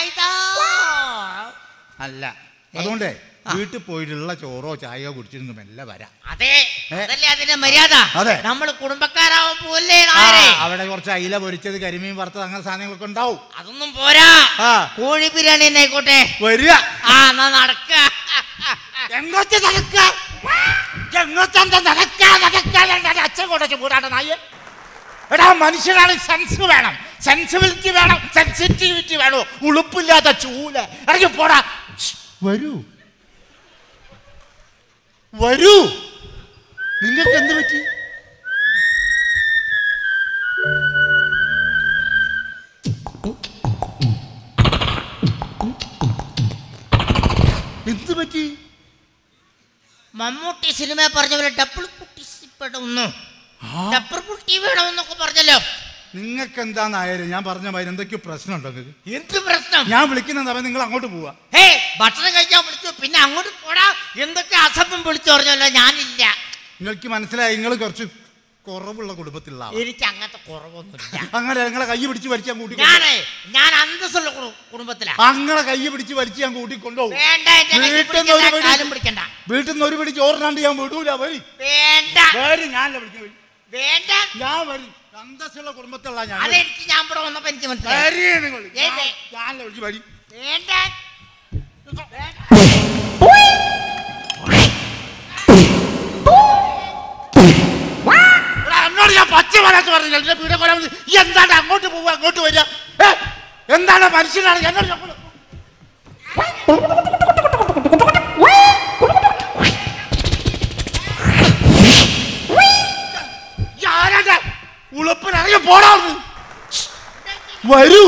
Speaker 1: അല്ല. അതുകൊണ്ട് വീട്ടിൽ പോയിട്ടുള്ള ചോറോ ചായയോ കുടിച്ചിരുന്നു മെല്ലെ വരാം.
Speaker 5: അതെ, അതല്ലേ അതിന്റെ മര്യാദ.
Speaker 1: അതെ,
Speaker 5: നമ്മൾ കുടുംബക്കാരാവാൻ പോവല്ലേ.
Speaker 1: അവിടെ കുറച്ച് അയില പൊരിച്ചത്, കരിമീൻ വറുത്തത്, അങ്ങനെ സാധനങ്ങളൊക്കെ ഉണ്ടാവും.
Speaker 5: അതൊന്നും പോരാ. കോഴി ബിരിയാണി ആയിക്കോട്ടെ.
Speaker 1: വരിക.
Speaker 5: ആ എന്നാ നടക്ക.
Speaker 1: എങ്ങോട്ട് നടക്ക? എങ്ങോട്ടെന്താ നടക്ക? നടക്കാൻ അച്ഛൻ കൊണ്ടു കൂടാണ്ട് നായ. എടാ, മനുഷ്യനാണ്, സെൻസ് വേണം, സെൻസിബിലിറ്റി വേണം, സെൻസിറ്റിവിറ്റി വേണം. ഉളുപ്പില്ലാത്ത ചൂല ഇറങ്ങി പോടാ. വരൂ വരൂ. നിങ്ങൾക്ക് എന്ത് പറ്റി? എന്ത് പറ്റി?
Speaker 5: മമ്മൂട്ടി സിനിമ പറഞ്ഞ പോലെ ഡബിൾ കുട്ടി പെടുന്നു, ഡബിൾ കുട്ടി വേണമെന്നൊക്കെ പറഞ്ഞല്ലോ.
Speaker 1: നിങ്ങൾക്ക് എന്താന്നായാലും ഞാൻ പറഞ്ഞ മാതിരി എന്തൊക്കെയോ പ്രശ്നമുണ്ടോ നിങ്ങൾക്ക്?
Speaker 5: എന്ത് പ്രശ്നം?
Speaker 1: ഞാൻ വിളിക്കുന്ന സമയം നിങ്ങൾ അങ്ങോട്ട് പോവാ.
Speaker 5: ഹേ, ഭക്ഷണം കഴിക്കാൻ വിളിച്ചു, പിന്നെ അങ്ങോട്ട് പോടാ. എന്തൊക്കെ അസഭ്യം വിളിച്ചു പറഞ്ഞല്ലോ. ഞാനില്ല.
Speaker 1: നിങ്ങൾക്ക് മനസ്സിലായി, നിങ്ങൾ കുറച്ച് കുറവുള്ള കുടുംബത്തിലുള്ള.
Speaker 5: എനിക്ക് അങ്ങനത്തെ കുറവൊന്നുമില്ല.
Speaker 1: അങ്ങനെ നിങ്ങളെ കൈ പിടിച്ച് വലിച്ചാൻ കൂട്ടി.
Speaker 5: ഞാനേ ഞാൻ അന്തസ്സുള്ള കുടുംബത്തിലാ.
Speaker 1: അങ്ങനെ കൈ പിടിച്ച് വലിച്ച് ഞാൻ കൂട്ടിക്കൊണ്ടുപോകും.
Speaker 5: വേണ്ട, പിടിക്കണ്ട.
Speaker 1: വീട്ടിൽ നിന്ന് ഒരു പിടി ചോറിനാണ്ട് ഞാൻ വിടൂല. വരി.
Speaker 5: വേണ്ട,
Speaker 1: ഞാനല്ല വിളിക്കാൻ.
Speaker 5: വേണ്ട,
Speaker 1: ഞാൻ വരും. അന്തസ്സുള്ള കുടുംബത്തിലുള്ള ഞാൻ.
Speaker 5: അതെനിക്ക് ഞാൻ ഇവിടെ വന്നപ്പോ എനിക്ക് മനസ്സിലായി.
Speaker 1: ഞാനല്ല വിളിച്ച് വരി.
Speaker 5: വേണ്ട.
Speaker 1: എന്നോട് ഞാൻ പച്ച പറയാത്ത പറഞ്ഞു. എന്റെ വീടെ കൊല്ലാൻ എന്താണ് അങ്ങോട്ട് പോവുക, അങ്ങോട്ട് വരിക? എന്താണ് മനുഷ്യനാണ്? എന്നോട് ഉളുപ്പിനിറങ്ങി പോടാന്ന്. വരൂ.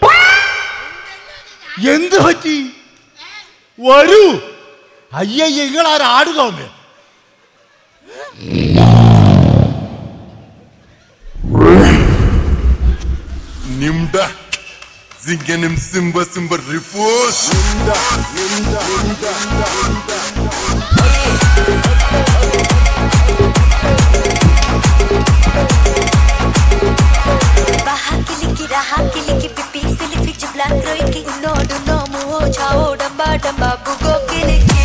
Speaker 1: എന്ത് പറ്റി? വരൂ. അയ്യ, നിങ്ങളാരാടുക ഒന്ന്.
Speaker 6: Nimda Zingenim Simba Simba Repose Nimda Nimda Nimda Nimda Baha kiliki raha kiliki pipi silifi jibla kroiki Uno duno muho chao damba damba bugo kiliki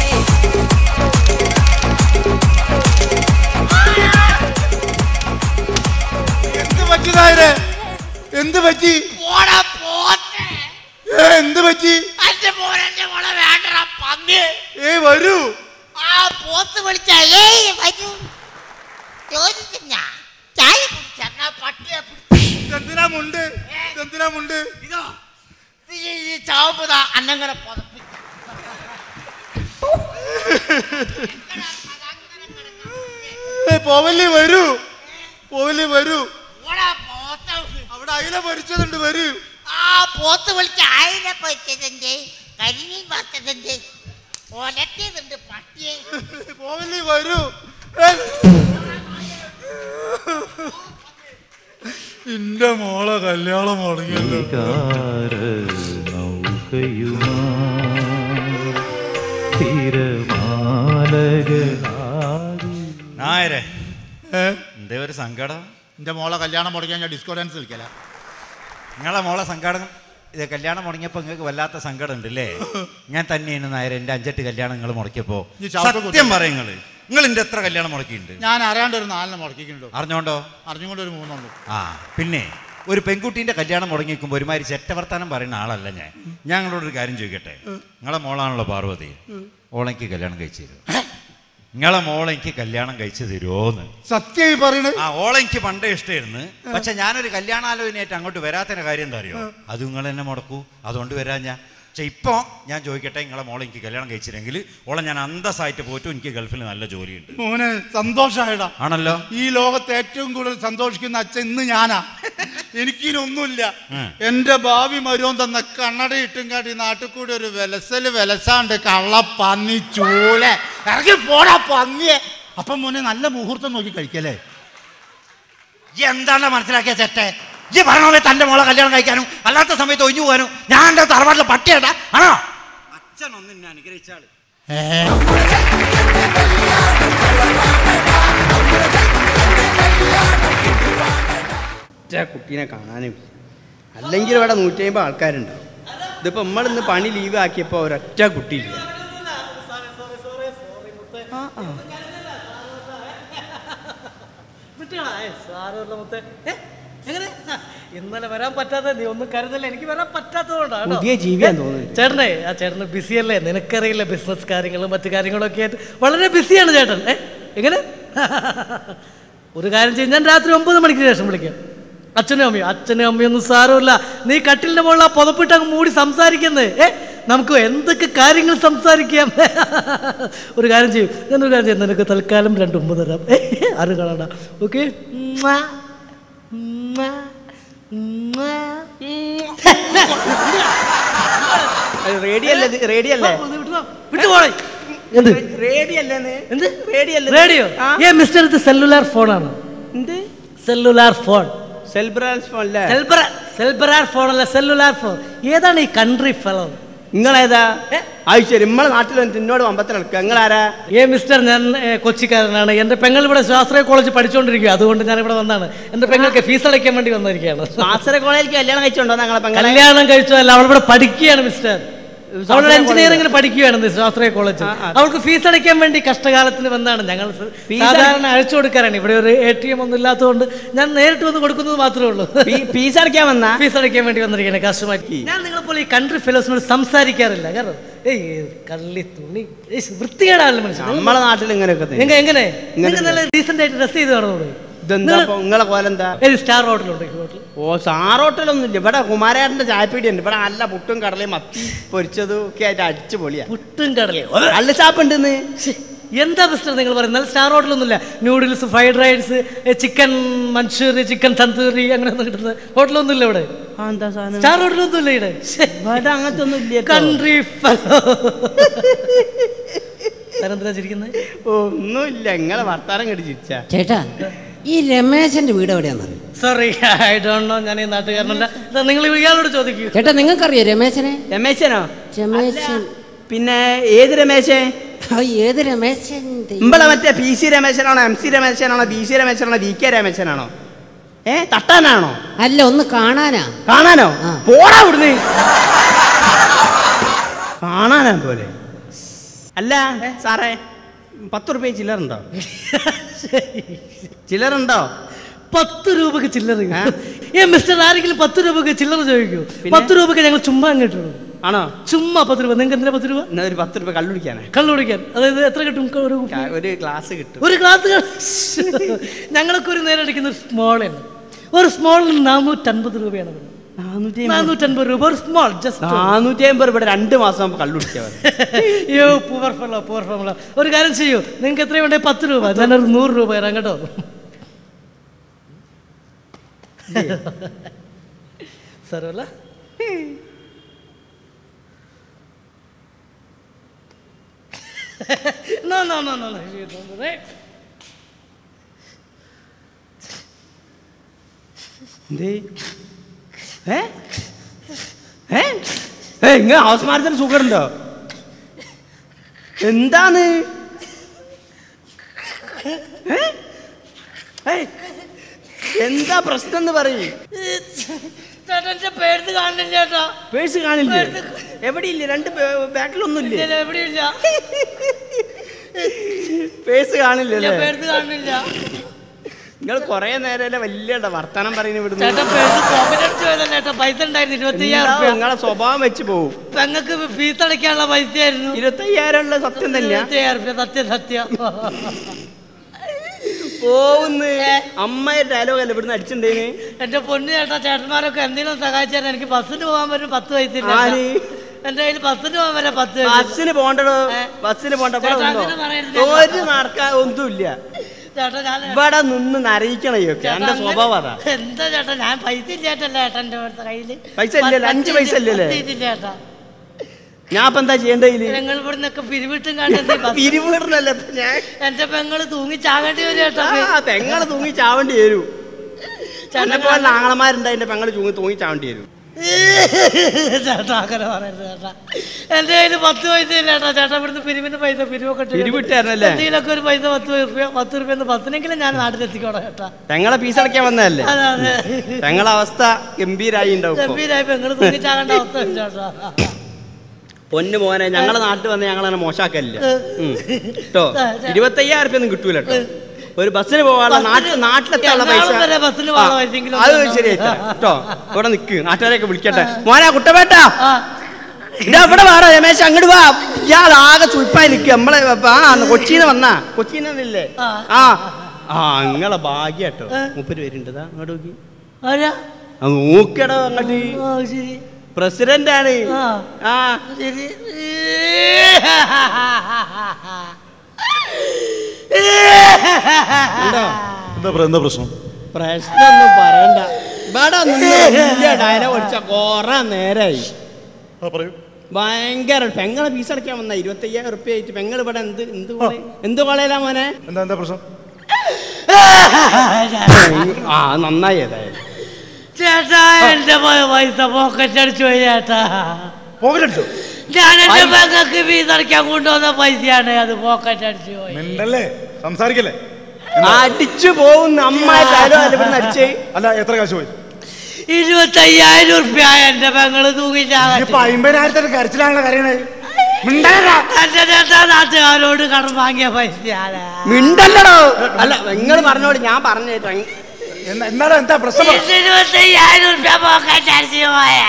Speaker 1: എന്ത് പറ്റി നായരെ? എന്ത് പറ്റി? എന്ത് പറ്റി? ഏ വരൂ.
Speaker 5: ആ പോത്ത് വിളിച്ച ഏയ് വരൂ ചോദിച്ചില്ല. ചായ കുടിച്ചാ പട്ടിയെ
Speaker 1: എന്തിനാ മുണ്ട്? എന്തിനാ മുണ്ട്?
Speaker 5: ഇതോ ഈ ചാവുമ്പതാ അന്നങ്ങനെ പുതപ്പി
Speaker 1: പോവല്ലേ. വരൂ പോവല്ലേ. വരൂ. അവിടെ അയില പൊരിച്ചതുണ്ട്. വരൂ.
Speaker 5: ആ പോത്ത് വിളിച്ച അയില പൊരിച്ചതുണ്ട്, കരിമീൻ വറുത്തതുണ്ട്, ഒലത്തിയതുണ്ട്, പട്ടിയെ.
Speaker 1: പോവല്ലേ. വരൂ. എന്റെ മോളെ കല്യാണം മുടങ്ങിയല്ലോ.
Speaker 3: നായരെ, എന്തേ ഒരു സങ്കടം?
Speaker 1: എന്റെ മോളെ കല്യാണം മുടങ്ങിയാൽ ഞാൻ ഡിസ്കോ ഡാൻസ് കളിക്കല.
Speaker 3: നിങ്ങളെ മോളെ സങ്കടം ഇത് കല്യാണം മുടങ്ങിയപ്പോൾ നിങ്ങൾക്ക് വല്ലാത്ത സങ്കടം ഉണ്ടല്ലേ? ഞാൻ തന്നെയാണ് നായരെ എൻ്റെ അഞ്ചെട്ട് കല്യാണം നിങ്ങൾ മുടക്കിയപ്പോൾ. സത്യം പറയും, നിങ്ങൾ നിങ്ങൾ എൻ്റെ എത്ര കല്യാണം മുടക്കിയിട്ടുണ്ട്?
Speaker 1: ഞാൻ അറിയാണ്ട് ഒരു നാലിനെ മുടക്കിയിട്ടുണ്ടോ?
Speaker 3: അറിഞ്ഞോണ്ടോ?
Speaker 1: അറിഞ്ഞുകൊണ്ട് ഒരു മൂന്നുള്ളൂ.
Speaker 3: ആ പിന്നെ ഒരു പെൺകുട്ടീൻ്റെ കല്യാണം മുടങ്ങിക്കുമ്പോൾ ഒരുമാതിരി ചെറ്റവർത്താനം പറയുന്ന ആളല്ല ഞാൻ. ഞാൻ നിങ്ങളോടൊരു കാര്യം ചോദിക്കട്ടെ. നിങ്ങളെ മോളാണല്ലോ പാർവതി, ഓളെനിക്ക് കല്യാണം കഴിച്ചു തരുമോ? നിങ്ങളെ മോളെനിക്ക് കല്യാണം കഴിച്ചു തരുമോന്ന്?
Speaker 1: സത്യമായി പറയണത്?
Speaker 3: ആ ഓളെനിക്ക് പണ്ടേ ഇഷ്ടമായിരുന്നു. പക്ഷെ ഞാനൊരു കല്യാണാലോചനയായിട്ട് അങ്ങോട്ട് വരാത്തതിന്റെ കാര്യം എന്താ അറിയോ? അത് നിങ്ങൾ എന്നെ മുടക്കൂ, അതുകൊണ്ട് വരാൻ ഞാൻ. പക്ഷെ ഇപ്പോൾ ഞാൻ ചോദിക്കട്ടെ, നിങ്ങളെ മോളെ എനിക്ക് കല്യാണം കഴിച്ചില്ലെങ്കിൽ ഓളെ ഞാൻ അന്തസ്സായിട്ട് പോയിട്ടു. എനിക്ക് ഗൾഫിൽ നല്ല ജോലിയുണ്ട്.
Speaker 1: മോനെ സന്തോഷമായിടാ.
Speaker 3: ആണല്ലോ.
Speaker 1: ഈ ലോകത്ത് ഏറ്റവും കൂടുതൽ സന്തോഷിക്കുന്ന അച്ഛൻ ഇന്ന് ഞാനാ. എനിക്കിനൊന്നുമില്ല. എന്റെ ഭാവി മരുവൻ തന്ന കണ്ണട ഇട്ടും കാട്ടി നാട്ടിൽ കൂടി ഒരു വിലസല് വിലസാണ്ട് കള്ള പന്നി ചൂല ഇറങ്ങി പോടാ പന്നിയെ. അപ്പം മോനെ നല്ല മുഹൂർത്തം നോക്കി കഴിക്കല്ലേ.
Speaker 3: എന്താണ് മനസ്സിലാക്കിയ ചെറ്റെ? ഈ പറഞ്ഞ തന്റെ മോളെ കല്യാണം കഴിക്കാനും അല്ലാത്ത സമയത്ത് ഒഴിഞ്ഞു പോകാനും ഞാൻ എന്റെ തറവാട്ടിലെ പട്ടിയാട്ടാ ആണോ? അച്ഛനൊന്നും എന്നെ അനുഗ്രഹിച്ചാള്.
Speaker 7: കുട്ടീനെ കാണാനും അല്ലെങ്കിൽ ഇവിടെ നൂറ്റി അമ്പത് ആൾക്കാരുണ്ടാവും. ഇതിപ്പോ നമ്മളിന്ന് പണി ലീവ് ആക്കിയപ്പോ ഒരൊറ്റ കുട്ടിയില്ല.
Speaker 8: ഇന്നലെ വരാൻ പറ്റാത്ത നീ ഒന്നും കരുതല്ല, എനിക്ക് വരാൻ പറ്റാത്തതുകൊണ്ടാണ്.
Speaker 7: പുതിയ ജീവിയാന്ന് തോന്നുന്നു
Speaker 8: ചേട്ടനെ. ആ ചേട്ടന് ബിസിയല്ലേ, നിനക്കറിയില്ല ബിസിനസ് കാര്യങ്ങളും മറ്റു കാര്യങ്ങളൊക്കെ ആയിട്ട് വളരെ ബിസിയാണ് ചേട്ടൻ. ഏ എങ്ങനെ? ഒരു കാര്യം ചെയ്യും, ഞാൻ രാത്രി ഒമ്പത് മണിക്ക് ശേഷം വിളിക്കാം. അച്ഛനും അമ്മയും അച്ഛനും അമ്മയൊന്നും സാരമില്ല, നീ കട്ടിലിന്റെ മുകളിൽ ആ പുതപ്പിട്ട് അങ്ങ് മൂടി സംസാരിക്കുന്നത്. ഏ നമുക്ക് എന്തൊക്കെ കാര്യങ്ങൾ സംസാരിക്കാം. ഒരു കാര്യം ചെയ്യും, ഞാനൊരു കാര്യം ചെയ്യും, നിനക്ക് തൽക്കാലം രണ്ട് ഉമ്മ തരാം. ആരും കാണണ്ട. ഓക്കെ? റേഡിയോ മിസ്റ്റർ, ഇത് സെല്ലുലാർ ഫോണാണ്. Cellular phone. സെൽബറാർ ഫോൺ അല്ല, സെല്ലുലാർ ഫോൺ. ഏതാണ് ഈ കൺട്രി ഫെലോ?
Speaker 7: നിങ്ങളേതാ? ശരി, നമ്മളെ നാട്ടിൽ എന്നോട് അമ്പത്തിരക്ക് നിങ്ങളാരാ?
Speaker 8: ഏ മിസ്റ്റർ, ഞാൻ കൊച്ചിക്കാരനാണ്. എന്റെ പെങ്ങൾ ഇവിടെ ശാസ്ത്രീയ കോളേജ് പഠിച്ചുകൊണ്ടിരിക്കുക, അതുകൊണ്ട് ഞാൻ ഇവിടെ വന്നാണ്. എന്റെ പെങ്ങൾക്ക് ഫീസ് അടയ്ക്കാൻ വേണ്ടി വന്നിരിക്കുകയാണ്.
Speaker 7: ശാസ്ത്രീയ കോളേജിൽ കല്യാണം കഴിച്ചോണ്ടോ? ഞങ്ങളെ പെങ്ങൾ
Speaker 8: കല്യാണം കഴിച്ചതല്ല, അവളിവിടെ പഠിക്കുകയാണ് മിസ്റ്റർ. അവളുടെ എഞ്ചിനീയറിംഗിന് പഠിക്കുകയാണ് ശാസ്ത്രീയ കോളേജ്. അവൾക്ക് ഫീസ് അടയ്ക്കാൻ വേണ്ടി കഷ്ടകാലത്തിന് വന്നാണ്. ഞങ്ങൾ സാധാരണ അയച്ചു കൊടുക്കാറാണ്. ഇവിടെ ഒരു എ ടി എം ഒന്നും ഇല്ലാത്തതുകൊണ്ട് ഞാൻ നേരിട്ട് വന്ന് കൊടുക്കുന്നത് മാത്രമേ ഉള്ളൂ.
Speaker 7: ഫീസ് അടയ്ക്കാൻ വന്ന
Speaker 8: ഫീസ് അടയ്ക്കാൻ വേണ്ടി വന്നിരിക്കുകയാണ് കസ്റ്റമർക്ക്. ഞാൻ നിങ്ങളെ പോലെ ഈ കൺട്രി ഫെലോസിനോട് സംസാരിക്കാറില്ല. കാരണം ഏയ് കള്ളി തുണി വൃത്തികേടാണല്ലോ മനുഷ്യൻ.
Speaker 7: നമ്മളെ നാട്ടിൽ ഇങ്ങനെയൊക്കെ
Speaker 8: എങ്ങനെ നിങ്ങൾക്ക് നല്ല ഡീസന്റ് ആയിട്ട് ഡ്രസ് ചെയ്ത് നടന്നോളൂ.
Speaker 7: നിങ്ങളെ കോലെന്താ?
Speaker 8: സ്റ്റാർ ഹോട്ടലുണ്ട്. ഹോട്ടൽ
Speaker 7: ഓ സ്റ്റാർ ഹോട്ടലൊന്നും ഇല്ല ഇവിടെ. കുമാരേട്ടന്റെ ചായപ്പീടി ഉണ്ട് ഇവിടെ. നല്ല പുട്ടും കടലയും മത്തി പൊരിച്ചതും ഒക്കെ ആയിട്ട് അടിച്ചു പൊളിയാ.
Speaker 8: പുട്ടും കടലയും
Speaker 7: നല്ല ചാപ്പുണ്ടെന്ന്.
Speaker 8: എന്താ മിസ്റ്റർ നിങ്ങൾ പറയുന്നത്? നല്ല സ്റ്റാർ ഹോട്ടലൊന്നുമില്ല. Noodles, fried rice, chicken manchurian, chicken tandoori അങ്ങനെ ഒന്നും കിട്ടുന്ന ഹോട്ടലൊന്നും ഇല്ല ഇവിടെ. സ്റ്റാർ ഹോട്ടലൊന്നും ഇല്ല ഇവിടെ.
Speaker 7: അങ്ങനത്തെ ഒന്നും ഇല്ല.
Speaker 8: കൺട്രി എന്തിനാ ചിരിക്കുന്നത്?
Speaker 7: ഒന്നുമില്ല, നിങ്ങളെ വർത്താനം കേട്ട് ചിരിച്ചാ.
Speaker 9: ചേട്ടാ, ഈ രമേശന്റെ വീട് എവിടെയാണെന്ന് അറിയാം?
Speaker 8: Sorry, I don't know. ഞാൻ ഈ നാട്ടുകാരനല്ല. നിങ്ങൾ ഇയാളോട് ചോദിക്കൂ.
Speaker 9: ചേട്ടാ, നിങ്ങൾക്കറിയോ രമേശനെ?
Speaker 7: രമേശനോ?
Speaker 9: രമേശൻ
Speaker 7: പിന്നെ ഏത് രമേശൻ?
Speaker 9: ഏത് രമേശൻ?
Speaker 7: ഇമ്പളെ മറ്റേ പി സി രമേശനാണോ, എം സി രമേശനാണോ, ബി സി രമേശനാണോ, ബി കെ രമേശനാണോ? ഏ തട്ടാനാണോ?
Speaker 9: അല്ല, ഒന്ന് കാണാനാ.
Speaker 7: കാണാനോ? പോടാ ഇവിടുന്ന്. കാണാനാ പോലെ. അല്ല സാറേ, പത്ത് റുപ്യ ചില്ലറുണ്ടോ? ചില്ലറുണ്ടോ?
Speaker 8: പത്ത് രൂപക്ക് ചില്ലറ? ഏ മിസ്റ്റർ, ആരെങ്കിലും പത്ത് രൂപക്ക് ചില്ലറ ചോദിക്കൂ? പത്ത് രൂപക്ക് ഞങ്ങൾ ചുമ്മാ കിട്ടുള്ളൂ.
Speaker 7: ആണോ?
Speaker 8: ചുമ്മാ പത്ത് രൂപ. നിങ്ങൾക്ക് എന്തിനാ പത്ത് രൂപ?
Speaker 7: ഒരു പത്ത് രൂപ കള്ളു കുടിക്കാനേ.
Speaker 8: കള്ളു കുടിക്കാൻ? അതായത് എത്ര കിട്ടും?
Speaker 7: ഒരു ഗ്ലാസ് കിട്ടും.
Speaker 8: ഒരു ഗ്ലാസ്? ഞങ്ങൾക്ക് ഒരു നേരം അടിക്കുന്ന ഒരു സ്മോളുണ്ട്. ഒരു സ്മോളിന് നാനൂറ്റൻപത് രൂപയാണ്. നാനൂറ്റൻപത് രൂപ ഒരു സ്മോൾ. ജസ്റ്റ്
Speaker 7: നാനൂറ്റി അമ്പത് രൂപ രണ്ട് മാസം കള്ളു കുടിക്കാൻ.
Speaker 8: അയ്യോ പൂവർ ഫെല്ലോ, പൂവർ ഫെല്ലോ. ഒരു കാര്യം ചെയ്യൂ, നിങ്ങൾക്ക് എത്രയും വേണ്ടേ? പത്ത് രൂപ. ഞാനൊരു നൂറ് രൂപ തരാം കേട്ടോ. സാരമല്ല. No, no, no, no, no.
Speaker 7: ഇങ്ങനെ ഹൗസ് മാരത്തിന് സുഖമുണ്ടോ? എന്താണ്? എന്താ പ്രശ്നം എന്ന് പറയും.
Speaker 8: പേഴ്സ് കാണില്ല ചേട്ടാ.
Speaker 7: പേഴ്സ് കാണില്ല? എവിടെയില്ല? രണ്ട് ബാക്കിലൊന്നും ഇല്ല.
Speaker 8: എവിടെയില്ല.
Speaker 7: പേഴ്സ് കാണില്ലല്ലേ?
Speaker 8: പേഴ്സ് കാണില്ല.
Speaker 7: നിങ്ങൾ കൊറേ നേരല്ലേ വലിയ വർത്താനം പറയുന്ന ഇവിടുന്ന്.
Speaker 8: പൈസ ഉണ്ടായിരുന്നു ഇരുപത്തി അയ്യായിരം.
Speaker 7: നിങ്ങളെ സ്വഭാവം വെച്ച് പോകും.
Speaker 8: പെങ്ങൾക്ക് ഫീസ് അടയ്ക്കാനുള്ള പൈസ ആയിരുന്നു.
Speaker 7: ഇരുപത്തി അയ്യായിരം ഉള്ള സത്യം തന്നെ.
Speaker 8: ഇരുപത്തി അയ്യായിരം രൂപ സത്യം സത്യം.
Speaker 7: പോകുന്നേ അമ്മയുടെ ഡയലോഗ് അല്ല ഇവിടുന്ന് അടിച്ചിട്ടുണ്ടേന്.
Speaker 8: എന്റെ പൊന്നു ചേട്ടാ, ചേട്ടന്മാരൊക്കെ എന്തെങ്കിലും സഹായിച്ചാൽ എനിക്ക് ബസ്സിന് പോകാൻ വരും പത്ത് പൈസ. എന്റെ കയ്യിൽ ബസ്സിന് പോകാൻ വരെ പത്ത്.
Speaker 7: ബസ്സിന് പോണ്ടോ? ബസ്സിന് പോണ്ട ഒരു നടക്കാൻ ഒന്നുമില്ല.
Speaker 8: ചേട്ടാ ഞാൻ
Speaker 7: ഇവിടെ നിന്ന് നരയിക്കണയൊക്കെ എന്റെ സ്വഭാവം അതാ.
Speaker 8: എന്താ ചേട്ടാ ഞാൻ പൈസ ഇല്ലാട്ടല്ലേ ചേട്ടൻ്റെ കയ്യില്
Speaker 7: പൈസ ഇല്ലല്ലോ, അഞ്ച് പൈസ ഇല്ലല്ലേ?
Speaker 8: ചേട്ടാ
Speaker 7: ഞാൻ ഇപ്പൊ എന്താ ചെയ്യേണ്ടത്?
Speaker 8: ഞങ്ങൾ ഇവിടെ നിന്നൊക്കെ പിരിവിട്ടും കണ്ടെത്തി
Speaker 7: പിരിവിടണല്ലേ ഞാൻ?
Speaker 8: എന്റെ പെങ്ങള് തൂങ്ങി ചാകേണ്ടി വരും ചേട്ടാ.
Speaker 7: പെങ്ങള് തൂങ്ങി ചാവേണ്ടി വരൂ. ചെന്നപ്പോലെ ആങ്ങളമാരുണ്ട്, എന്റെ പെങ്ങള് തൂങ്ങി തൂങ്ങി ചാവേണ്ടി വരും.
Speaker 8: ചേട്ടാ അങ്ങനെ പറയരുത് ചേട്ടാ. എന്റെ കയ്യിൽ പത്ത് പൈസ ഇല്ല ചേട്ടാ. ചേട്ടാ ഇവിടുന്ന് പിരിവിന് പൈസ പിരിവൊക്കെ
Speaker 7: പിരിവിട്ടായിരുന്നല്ലേ?
Speaker 8: എന്തെങ്കിലുമൊക്കെ ഒരു പൈസ പത്ത് രൂപ പത്ത് രൂപ പത്തിനെങ്കിലും ഞാൻ നാട്ടിലെത്തിക്കോളാം ചേട്ടാ.
Speaker 7: പെങ്ങളെ പീസ് അടയ്ക്കാൻ വന്നതല്ലേ?
Speaker 8: അതെ അതെ.
Speaker 7: പെങ്ങളെ അവസ്ഥ ഗംഭീരായി ഉണ്ടാവും.
Speaker 8: ഗംഭീരായി പെങ്ങള് തൂങ്ങി ചാകേണ്ട അവസ്ഥ ചേട്ടാ.
Speaker 7: പൊന്നു മോനെ, ഞങ്ങളെ നാട്ടിൽ വന്ന് ഞങ്ങളങ്ങനെ മോശാക്കല്ല കേട്ടോ. ഇരുപത്തയ്യായിരം റുപ്യ ഒന്നും കിട്ടൂല കേട്ടോ. ഒരു ബസ്സിന് പോകാനുള്ള നാട്ടിൽ നാട്ടിലെത്താനുള്ള പൈസ അത് ശരിയായിട്ടാ കേട്ടോ. ഇവിടെ നിക്ക്, നാട്ടുകാരെയൊക്കെ വിളിക്കട്ടെ. മോനെ കുട്ടപ്പേട്ടാ, ഇതാ ഇവിടെ വേറെ രമേശ്, അങ്ങോട്ട് വാ. ഇയാൾ ആകെ ചുയിപ്പായി നിൽക്കുക. നമ്മളെ ആ കൊച്ചിന്ന് വന്നാ കൊച്ചിന്നില്ലേ? ആ ആ നിങ്ങളെ ഭാഗ്യ കേട്ടോ. മുപ്പര് പേരുണ്ടതാ അങ്ങോട്ട് നോക്കി. നോക്കടോ അങ്ങോട്ട്.
Speaker 8: ശരി,
Speaker 7: പ്രസിഡന്റ് ആണ്. ആ
Speaker 8: ശരി.
Speaker 10: എന്താ പ്രശ്നം?
Speaker 7: പ്രശ്നമൊന്നും പറയണ്ട. ഇവിടെ ഡയലോഗ് അടിച്ച കൊറേ നേരായി. ഭയങ്കര പെങ്ങളെ ഫീസ് അടയ്ക്കാൻ വന്ന ഇരുപത്തയ്യായിരം റുപ്യ ആയിട്ട് പെങ്ങൾ ഇവിടെ എന്ത് എന്ത് എന്ത് കൊളയിലാ മോനെ?
Speaker 10: എന്താ എന്താ പ്രശ്നം?
Speaker 7: ആ നന്നായി ഏതായാലും.
Speaker 8: ചേട്ടാ എന്റെ പൈസ പോക്കറ്റ് അടിച്ചു പോയി ചേട്ടാ.
Speaker 10: പോക്കറ്റ് അടിച്ചു?
Speaker 8: ഞാൻ എന്റെ പെങ്ങൾക്ക് ഫീസ് അടയ്ക്കാൻ കൊണ്ടുവന്ന പൈസയാണ്, അത് പോക്കറ്റ് അടിച്ചു പോയി.
Speaker 10: മിണ്ടല്ലേ, സംസാരിക്കല്ലേ?
Speaker 7: അടിച്ചു പോകുന്ന അമ്മ അടിച്ചേ.
Speaker 10: അല്ല എത്ര കാശ് പോയി?
Speaker 8: ഇരുപത്തയ്യായിരം ഉറുപ്പ്യ എന്റെ പെങ്ങള് തൂങ്ങിച്ചാകട്ടെ.
Speaker 10: അമ്പതിനായിരത്തിന്റെ കരച്ചിലാണല്ലോ കരയണേ.
Speaker 8: എന്റെ ചേട്ടാ നാട്ടുകാരോട് കടം വാങ്ങിയ പൈസയാണ്.
Speaker 7: മിണ്ടല്ലോ. അല്ല നിങ്ങൾ പറഞ്ഞോളൂ, ഞാൻ പറഞ്ഞു.
Speaker 10: എന്താണ് എന്താ പ്രശ്നം?
Speaker 8: ഇരുപത്തയ്യായിരം ഉറുപ്പ്യ പോക്കറ്റ് അടിച്ചു പോയ.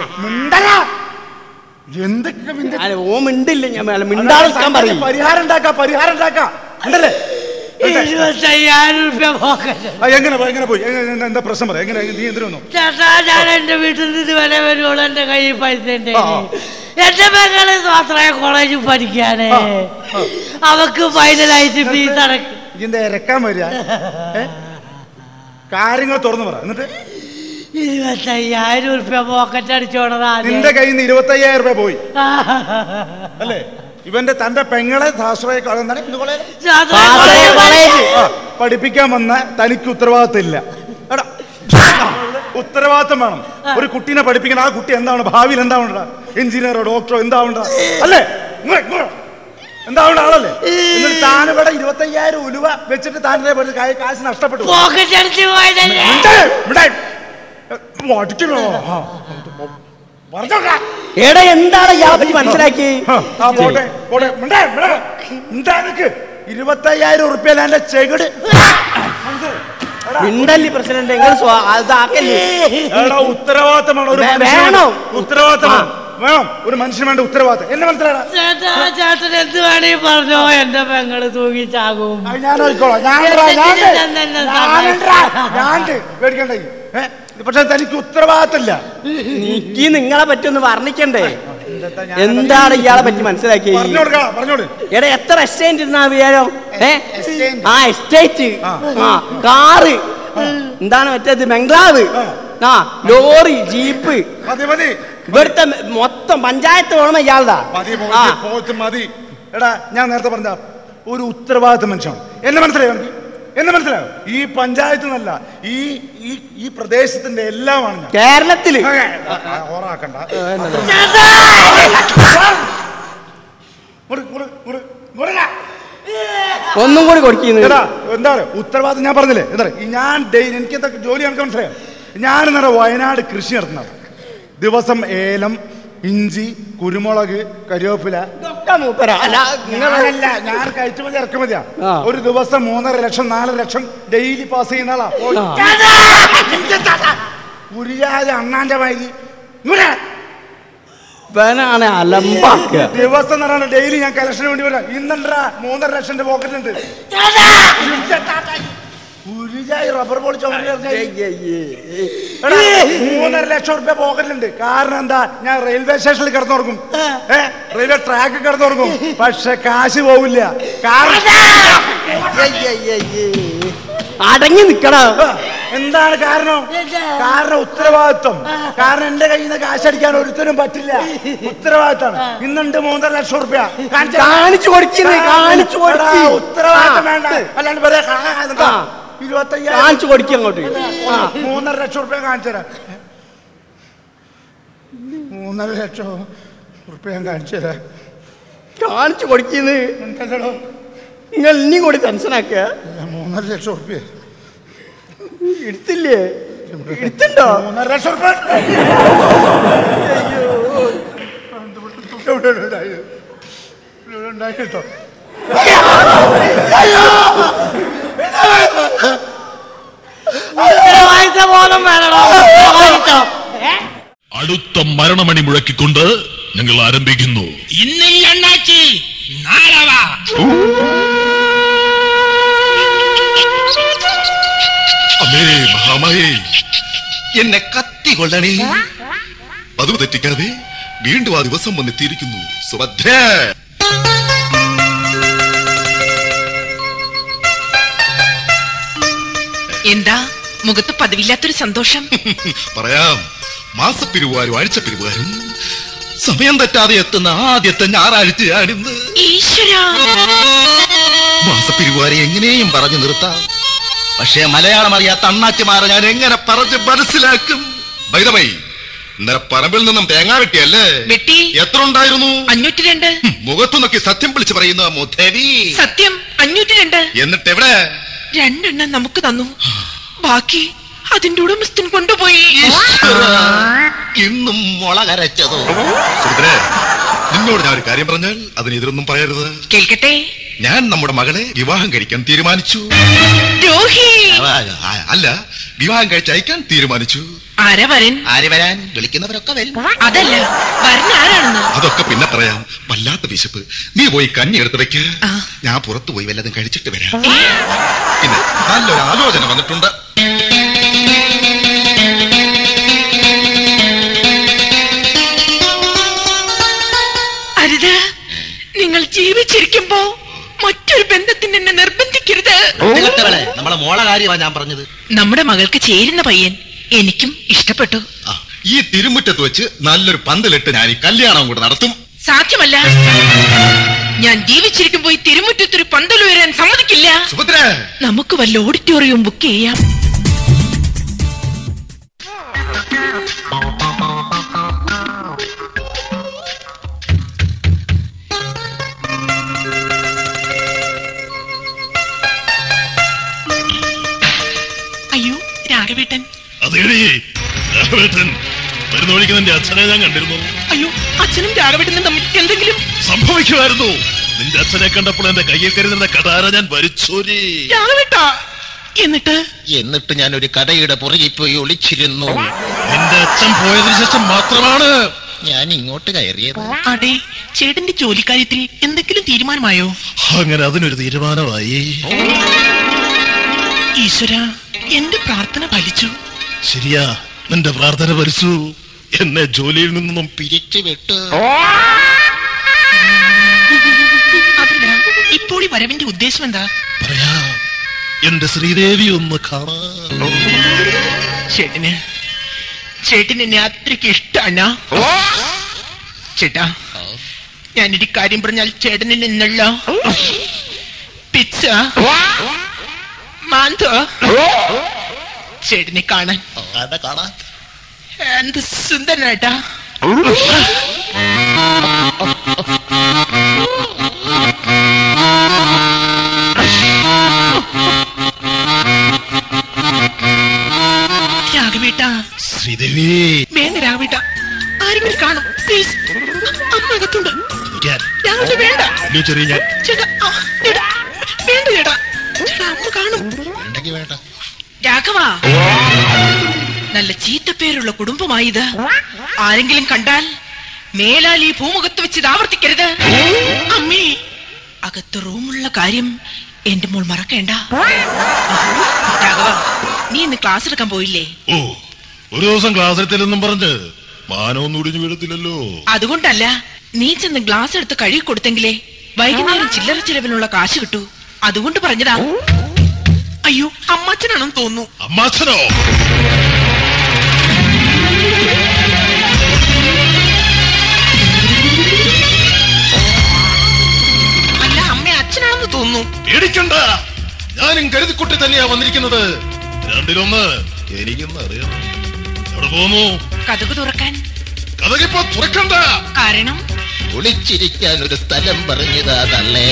Speaker 7: എന്തൊക്കെ ഓ മിണ്ടില്ല. ഞാൻ മിണ്ടാതെ പറയും.
Speaker 10: പരിഹാരം ഉണ്ടാക്കാം, പരിഹാരം ഉണ്ടാക്കാം. ഉണ്ടല്ലേ?
Speaker 8: ഇരുപത്തയ്യായിരം ഉറുപ്പ്യ പോക്കറ്റ്.
Speaker 10: എങ്ങനെ എങ്ങനെ പോയി? എന്താ പ്രശ്നം പറയാം? എങ്ങനെ നീ എന്തിനു വന്നു?
Speaker 8: ചേട്ടാ ഞാൻ എന്റെ വീട്ടിൽ നിന്ന് ഇതുവരെ വരുവോളൂ. എന്റെ കയ്യിൽ പൈസ ഉണ്ട്. എന്റെ മകള് സ്വാശ്രയ കോളേജിൽ പഠിക്കാണ്. അവക്ക് ഫൈനലായിട്ട് ഫീസ് അടക്കും.
Speaker 10: ഇതിന്റെ ഇറക്കാൻ വരിക, കാര്യങ്ങൾ തുറന്നു പറ. എന്നിട്ട്
Speaker 8: ഇരുപത്തയ്യായിരം ഉറുപ്പ്യ പോക്കറ്റ് അടിച്ചോണതാ.
Speaker 10: നിന്റെ കയ്യിൽ നിന്ന് ഇരുപത്തയ്യായിരം രൂപ പോയി അല്ലേ? ഇവന്റെ തന്റെ പെങ്ങളെ സ്വാശ്രയ പഠിപ്പിക്കാൻ വന്ന തനിക്ക് ഉത്തരവാദിത്തം ഇല്ല. ഉത്തരവാദിത്തം വേണം. ഒരു കുട്ടീനെ പഠിപ്പിക്കണം. ആ കുട്ടി എന്താണ് ഭാവിയിൽ എന്താവണ്ട? എഞ്ചിനീയറോ ഡോക്ടറോ എന്താവണ്ട അല്ലേ? എന്താവണ്ട ആളല്ലേ? എന്നിട്ട് താനിവിടെ ഇരുപത്തയ്യായിരം ഉലുവ വെച്ചിട്ട് താൻ്റെ കാശ് നഷ്ടപ്പെട്ടു.
Speaker 7: എടാ എന്താണ് ഇയാളെ പറ്റി മനസ്സിലാക്കി?
Speaker 10: ഇരുപത്തയ്യായിരം ഉറുപ്പ്യ എന്റെ ചെകിട്
Speaker 7: മിണ്ടല്ലി പ്രസിഡന്റ്.
Speaker 10: ഉത്തരവാദിത്തമാണ് ഒരു ഉത്തരവാദിത്തമാണ് വേണം. ഒരു മനുഷ്യന് വേണ്ട ഉത്തരവാദിത്തം എന്നെ മനസ്സിലാക്കാം.
Speaker 8: ചേട്ടൻ എന്ത് വേണേ പറഞ്ഞോ, എന്റെ പെങ്ങള് തൂങ്ങിച്ചാകും.
Speaker 10: ഞാൻ പേടിക്കണ്ടേ? പക്ഷെ തനിക്ക് ഉത്തരവാദിത്തമില്ല.
Speaker 7: നീക്കി നിങ്ങളെ പറ്റി ഒന്ന് വർണ്ണിക്കണ്ടേ? എന്താണ് ഇയാളെ പറ്റി മനസ്സിലാക്കി? എടാ എത്ര എസ്റ്റേറ്റ് ഇരുന്നാ വിചാരം? ആ എസ്റ്റേറ്റ്, ആ കാറ്, എന്താണ് മറ്റേത് ബംഗ്ലാവ്, ആ ലോറി, ജീപ്പ്, ഇവിടുത്തെ മൊത്തം പഞ്ചായത്ത് വേണം ഇയാളുടെ.
Speaker 10: മതി. എടാ ഞാൻ നേരത്തെ പറഞ്ഞ ഒരു ഉത്തരവാദിത്ത മനുഷ്യനാണ്. എന്നെ മനസ്സിലായോ? എന്നെ മനസ്സിലായോ? ഈ പഞ്ചായത്ത് എന്നല്ല, ഈ ഈ പ്രദേശത്തിന്റെ എല്ലാമാണ് ഞാൻ.
Speaker 7: കേരളത്തില്
Speaker 10: ഓറാക്കണ്ട.
Speaker 7: ഒന്നും കൂടി കൊടുക്കുന്നു.
Speaker 10: എന്താണ് ഉത്തരവാദിത്തം? ഞാൻ പറഞ്ഞില്ലേ എന്താ ഞാൻ എനിക്ക് എന്താ ജോലി എനിക്ക് മനസ്സിലായോ? ഞാൻ എന്നാ വയനാട് കൃഷി നടത്തുന്നത്. ദിവസം ഏലം, ഇഞ്ചി, കുരുമുളക്, കരിവേപ്പില. ഞാനല്ല, ഞാൻ കയറ്റുമതി ഇറക്കുമതിയാ. ഒരു ദിവസം മൂന്നര ലക്ഷം നാലര ലക്ഷം ഡെയിലി പാസ് ചെയ്യുന്ന ആളാ. ഉരിയാതെ അണ്ണാന്റെ വയലി ദിവസം എന്ന് ഡെയിലി ഞാൻ കളക്ഷന് വേണ്ടി വരാം. ഇന്നെന്താ മൂന്നര ലക്ഷം പോക്കറ്റുണ്ട്. റബ്ബർ പൊളിച്ചോ മൂന്നര ലക്ഷം റുപ്യ പോക്കറ്റിലുണ്ട്. കാരണം എന്താ, ഞാൻ റെയിൽവേ സ്റ്റേഷനിൽ കിടന്നുറങ്ങും, ഏ റെയിൽവേ ട്രാക്കിൽ കിടന്നുറങ്ങും, പക്ഷെ കാശ് പോവില്ല.
Speaker 7: അടങ്ങി നിക്കണ.
Speaker 10: എന്താണ് കാരണം? കാരണം ഉത്തരവാദിത്വം. കാരണം എന്റെ കയ്യിൽ നിന്ന് കാശടിക്കാൻ ഒരുത്തരും പറ്റില്ല. ഉത്തരവാദിത്തമാണ്. ഇന്നുണ്ട് മൂന്നര ലക്ഷം റുപ്യ
Speaker 7: കാണിച്ചു കൊടുക്കുന്നത്. കാണിച്ചു കൊടുക്ക.
Speaker 10: ഉത്തരവാദിത്തം വേണ്ട, അല്ലാണ്ട് ഇരുപത്തയ്യായിരം
Speaker 7: കാണിച്ചു കൊടുക്കുക അങ്ങോട്ട്.
Speaker 10: മൂന്നര ലക്ഷം റുപ്യ കാണിച്ചു തരാം. മൂന്നര ലക്ഷം റുപ്യ ഞാൻ കാണിച്ചു തരാം.
Speaker 7: കാണിച്ചു കൊടുക്കുന്നത് നിങ്ങൾ ഇനി കൂടി ടെൻഷനാക്കുക.
Speaker 10: മൂന്നര ലക്ഷം റുപ്യ
Speaker 7: എടുത്തില്ലേ? എടുത്തുണ്ടോ?
Speaker 10: മൂന്നര ലക്ഷം റുപ്യ ഉണ്ടായിട്ടോ.
Speaker 11: അടുത്ത മരണമണി മുഴക്കിക്കൊണ്ട് ഞങ്ങൾ ആരംഭിക്കുന്നു.
Speaker 12: ഇന്നില്ല അണ്ണാച്ചി, നാളെ വാ.
Speaker 11: അമ്മേ മഹാമായേ, എന്നെ കത്തി കൊള്ളണേ. പതിവ് തെറ്റിക്കാതെ വീണ്ടും ആ ദിവസം വന്നെത്തിയിരിക്കുന്നു. സുഭദ്ര,
Speaker 13: എന്താ മുഖത്ത് പതിവില്ലാത്തൊരു സന്തോഷം?
Speaker 11: പറയാം. മാസപ്പിരിവുകാരും ആഴ്ചപ്പിരിവുകാരും സമയം തെറ്റാതെ എത്തുന്ന ആദ്യത്തെ ഞായറാഴ്ചയാണിന്ന്. മാസപ്പിരിവുകാരെ എങ്ങനെയും പറഞ്ഞു നിർത്താം, പക്ഷേ മലയാളം അറിയാത്ത അണ്ണാച്ചിമാരെ ഞാൻ എങ്ങനെ പറഞ്ഞ് മനസ്സിലാക്കും? ബൈദമൈ, ഇന്നലെ പറമ്പിൽ നിന്നും തേങ്ങ വെട്ടിയല്ലേ?
Speaker 13: വെട്ടി.
Speaker 11: എത്ര ഉണ്ടായിരുന്നു?
Speaker 13: അഞ്ഞൂറ്റി രണ്ട്.
Speaker 11: മുഖത്തു നോക്കി സത്യം വിളിച്ചു പറയുന്ന മുദേവി.
Speaker 13: സത്യം അഞ്ഞൂറ്റി രണ്ട്.
Speaker 11: എന്നിട്ട് എവിടെ?
Speaker 13: രണ്ടെണ്ണം നമുക്ക് തന്നു, ബാക്കി അതിന്റെ ഉടമസ്ഥൻ കൊണ്ടുപോയി.
Speaker 11: ഇന്നും മുള കരച്ചതോ? സുഭദ്രേ, നിന്നോട് ഞാൻ ഒരു കാര്യം പറഞ്ഞാൽ അതിനെതിരൊന്നും പറയരുത്.
Speaker 13: കേൾക്കട്ടെ.
Speaker 11: ഞാൻ നമ്മുടെ മകളെ വിവാഹം കഴിക്കാൻ തീരുമാനിച്ചു. അല്ല, വിവാഹം കഴിച്ചയക്കാൻ തീരുമാനിച്ചു.
Speaker 13: ആരാ വരൻ?
Speaker 11: ആര് വരാൻ? വിളിക്കുന്നവരൊക്കെ വരും.
Speaker 13: അതല്ല, വരൻ ആരാണെന്ന്
Speaker 11: അതൊക്കെ പിന്നെ പറയാം. വല്ലാത്ത വിശപ്പ്. നീ പോയി കഞ്ഞി എടുത്ത് വെക്ക്, ഞാൻ പുറത്തു പോയി വല്ലതും കഴിച്ചിട്ട് വരാം. പിന്നെ നല്ലൊരു ആലോചന വന്നിട്ടുണ്ട്.
Speaker 13: അരുത്, നിങ്ങൾ ജീവിച്ചിരിക്കുമ്പോ മറ്റൊരു ബന്ധത്തിന് എന്നെ നിർബന്ധിക്കരുത്.
Speaker 11: നമ്മളെ മോളെ കാര്യമാണ് ഞാൻ പറഞ്ഞത്.
Speaker 13: നമ്മുടെ മകൾക്ക് ചേരുന്ന പയ്യൻ എനിക്കും ഇഷ്ടപ്പെട്ടു.
Speaker 11: ഈ തിരുമുറ്റത്ത് വെച്ച് നല്ലൊരു പന്തലിട്ട് ഞാൻ ഈ കല്യാണം കൂടെ നടത്തും.
Speaker 13: സാധ്യമല്ല, ഞാൻ ജീവിച്ചിരിക്കുമ്പോ ഈ തിരുമുറ്റത്തൊരു പന്തൽ ഉയരാൻ സമ്മതിക്കില്ല.
Speaker 11: സുഭദ്ര,
Speaker 13: നമുക്ക് വല്ല ഓഡിറ്റോറിയം ബുക്ക് ചെയ്യാം. അയ്യോ രാഘവേട്ടൻ.
Speaker 11: അതേടി രാഘവേട്ടൻ, വരുന്ന വഴിക്ക് നിന്റെ അച്ഛനെ ഞാൻ കണ്ടിരുന്നു.
Speaker 13: അയ്യോ, അച്ഛനും രാഘവേട്ടനും തമ്മിൽ എന്തെങ്കിലും
Speaker 11: സംഭവിക്കുമായിരുന്നു. നിന്റെ അച്ഛനെ കണ്ടപ്പോൾ എന്റെ കയ്യിൽ കരുതുന്ന കടാര ഞാൻ വരിച്ചോരി.
Speaker 13: രാഘവേട്ടാ, എന്നിട്ട്
Speaker 11: എന്നിട്ട് ഞാൻ ഒരു കടയുടെ പുറകിൽ പോയി ഒളിച്ചിരുന്നു. എന്റെ അച്ഛൻ പോയതിനു ശേഷം മാത്രമാണ് ഞാൻ ഇങ്ങോട്ട് കയറിയത്.
Speaker 13: അതെ, ചേട്ടന്റെ ജോലിക്കാര്യത്തിൽ എന്തെങ്കിലും തീരുമാനമായോ?
Speaker 11: അങ്ങനെ അതിനൊരു തീരുമാനമായി.
Speaker 13: ഈശ്വര, എന്റെ പ്രാർത്ഥന ഫലിച്ചു.
Speaker 11: ശരിയാ, നിന്റെ പ്രാർത്ഥന ഫലിച്ചു. എന്നെ ജോലിയിൽ നിന്നും പിരിച്ചു വിട്ടു.
Speaker 13: അതല്ല, ഇപ്പോൾ ഈ വരവിന്റെ ഉദ്ദേശം എന്താ?
Speaker 11: പറയാം, എന്റെ ശ്രീദേവി ഒന്ന് കാണാം.
Speaker 13: ചേട്ടന് ചേട്ടന് എന്നെ അത്രയ്ക്ക് ഇഷ്ടാണ്. ചേട്ടാ, ഞാനൊരു കാര്യം പറഞ്ഞാൽ ചേട്ടനിൽ നിന്നുള്ള പിച്ച മാന്ത ചേട്ടനെ കാണാൻ
Speaker 11: കാണാൻ
Speaker 13: എന്ത് സുന്ദരനായിട്ടാ. രാഘവേട്ടാ.
Speaker 11: ശ്രീദേവി.
Speaker 13: വേണ്ട രാഘവേട്ടാ, ആരെങ്കിലും കാണും പ്ലീസ്. അമ്മ അകത്തുണ്ട്. രാഘവേട്ട വേണ്ട.
Speaker 11: ചെറിയ
Speaker 13: ചേട്ടാ, ചേട്ടാ വേണ്ട ചേട്ടാ. ചേട്ടാ, അമ്മ കാണും. രാഘവ, നല്ല ചീത്തപ്പേരുള്ള കുടുംബമായത്. ആരെങ്കിലും കണ്ടാൽ മേലാൽ ഈ ഭൂമുഖത്ത് വെച്ച് ഇത് ആവർത്തിക്കരുത്. അമ്മേ, അകത്ത് റൂമുള്ള കാര്യം
Speaker 14: എന്റെ മോൾ മറക്കേണ്ട. രാഘവ, നീ ഇന്ന് ക്ലാസ് എടുക്കാൻ പോയില്ലേ?
Speaker 11: ഓ, ഒരു ദിവസം ക്ലാസ് എടുത്തില്ലെന്നും പറഞ്ഞ് മാനമൊന്നും ഒടിഞ്ഞു വീഴത്തില്ലല്ലോ.
Speaker 14: അതുകൊണ്ടല്ല, നീ ചെന്ന് ഗ്ലാസ് എടുത്ത് കഴുകി കൊടുത്തെങ്കിലേ വൈകുന്നേരം ചില്ലറ ചിലവിനുള്ള കാശ് കിട്ടൂ. അതുകൊണ്ട് പറഞ്ഞതാ. അയ്യോ, അമ്മാച്ചനാണെന്ന് തോന്നുന്നു.
Speaker 11: അമ്മാച്ചനോ?
Speaker 14: അല്ല, അമ്മ അച്ഛനാണെന്ന് തോന്നുന്നു.
Speaker 11: പേടിക്കണ്ട, ഞാനും കരുതിക്കുട്ടി തന്നെയാ വന്നിരിക്കുന്നത്. രണ്ടിലൊന്ന് എനിക്കൊന്ന് അറിയാം. എവിടെ പോന്നു?
Speaker 14: കതക് തുറക്കാൻ.
Speaker 11: കഥകിപ്പോ തുറക്കണ്ട.
Speaker 14: കാരണം
Speaker 11: ഒളിച്ചിരിക്കാൻ ഒരു സ്ഥലം പറഞ്ഞതാ തള്ളേ.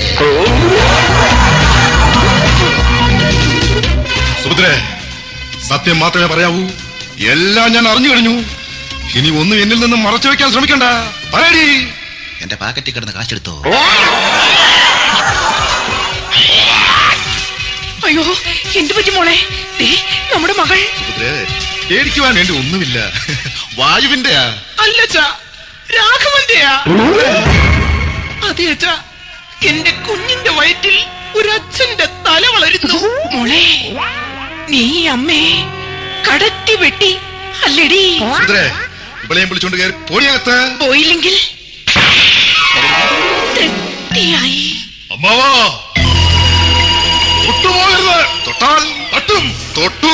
Speaker 11: സുഭദ്രേ, സത്യം മാത്രമേ പറയാവൂ. എല്ലാം ഞാൻ അറിഞ്ഞു കഴിഞ്ഞു. ഇനി ഒന്നും എന്നിൽ നിന്നും മറച്ചു വെക്കാൻ ശ്രമിക്കണ്ട. പറയടി. എന്റെ പാക്കറ്റിൽ കിടന്ന് കാശെടുത്തോ?
Speaker 14: അയ്യോ, എന്ത് പറ്റി മോളെ? നമ്മുടെ മകൾ.
Speaker 11: സുഭദ്രേ, പേടിക്കുവാൻ വേണ്ടി ഒന്നുമില്ല. വായുവിന്റെയാ.
Speaker 14: അല്ല ചാ, രാഘവന്റെയാ. അതെ അച്ഛാ, എന്റെ കുഞ്ഞിന്റെ വയറ്റിൽ ഒരു അച്ഛന്റെ തല വളരുന്നു. മോളെ, നീ അമ്മയെ കടറ്റി വെട്ടി അല്ലടി?
Speaker 11: സുഭദ്രേ, ഇവളെയും വിളിച്ചോണ്ട് കയറി പോടിയകത്ത്.
Speaker 14: പോയില്ലെങ്കിൽ തെറ്റിയായി.
Speaker 11: അമ്മാവാ, തൊട്ടുപോകരുത്. തൊട്ടാൽ തട്ടും. തൊട്ടു.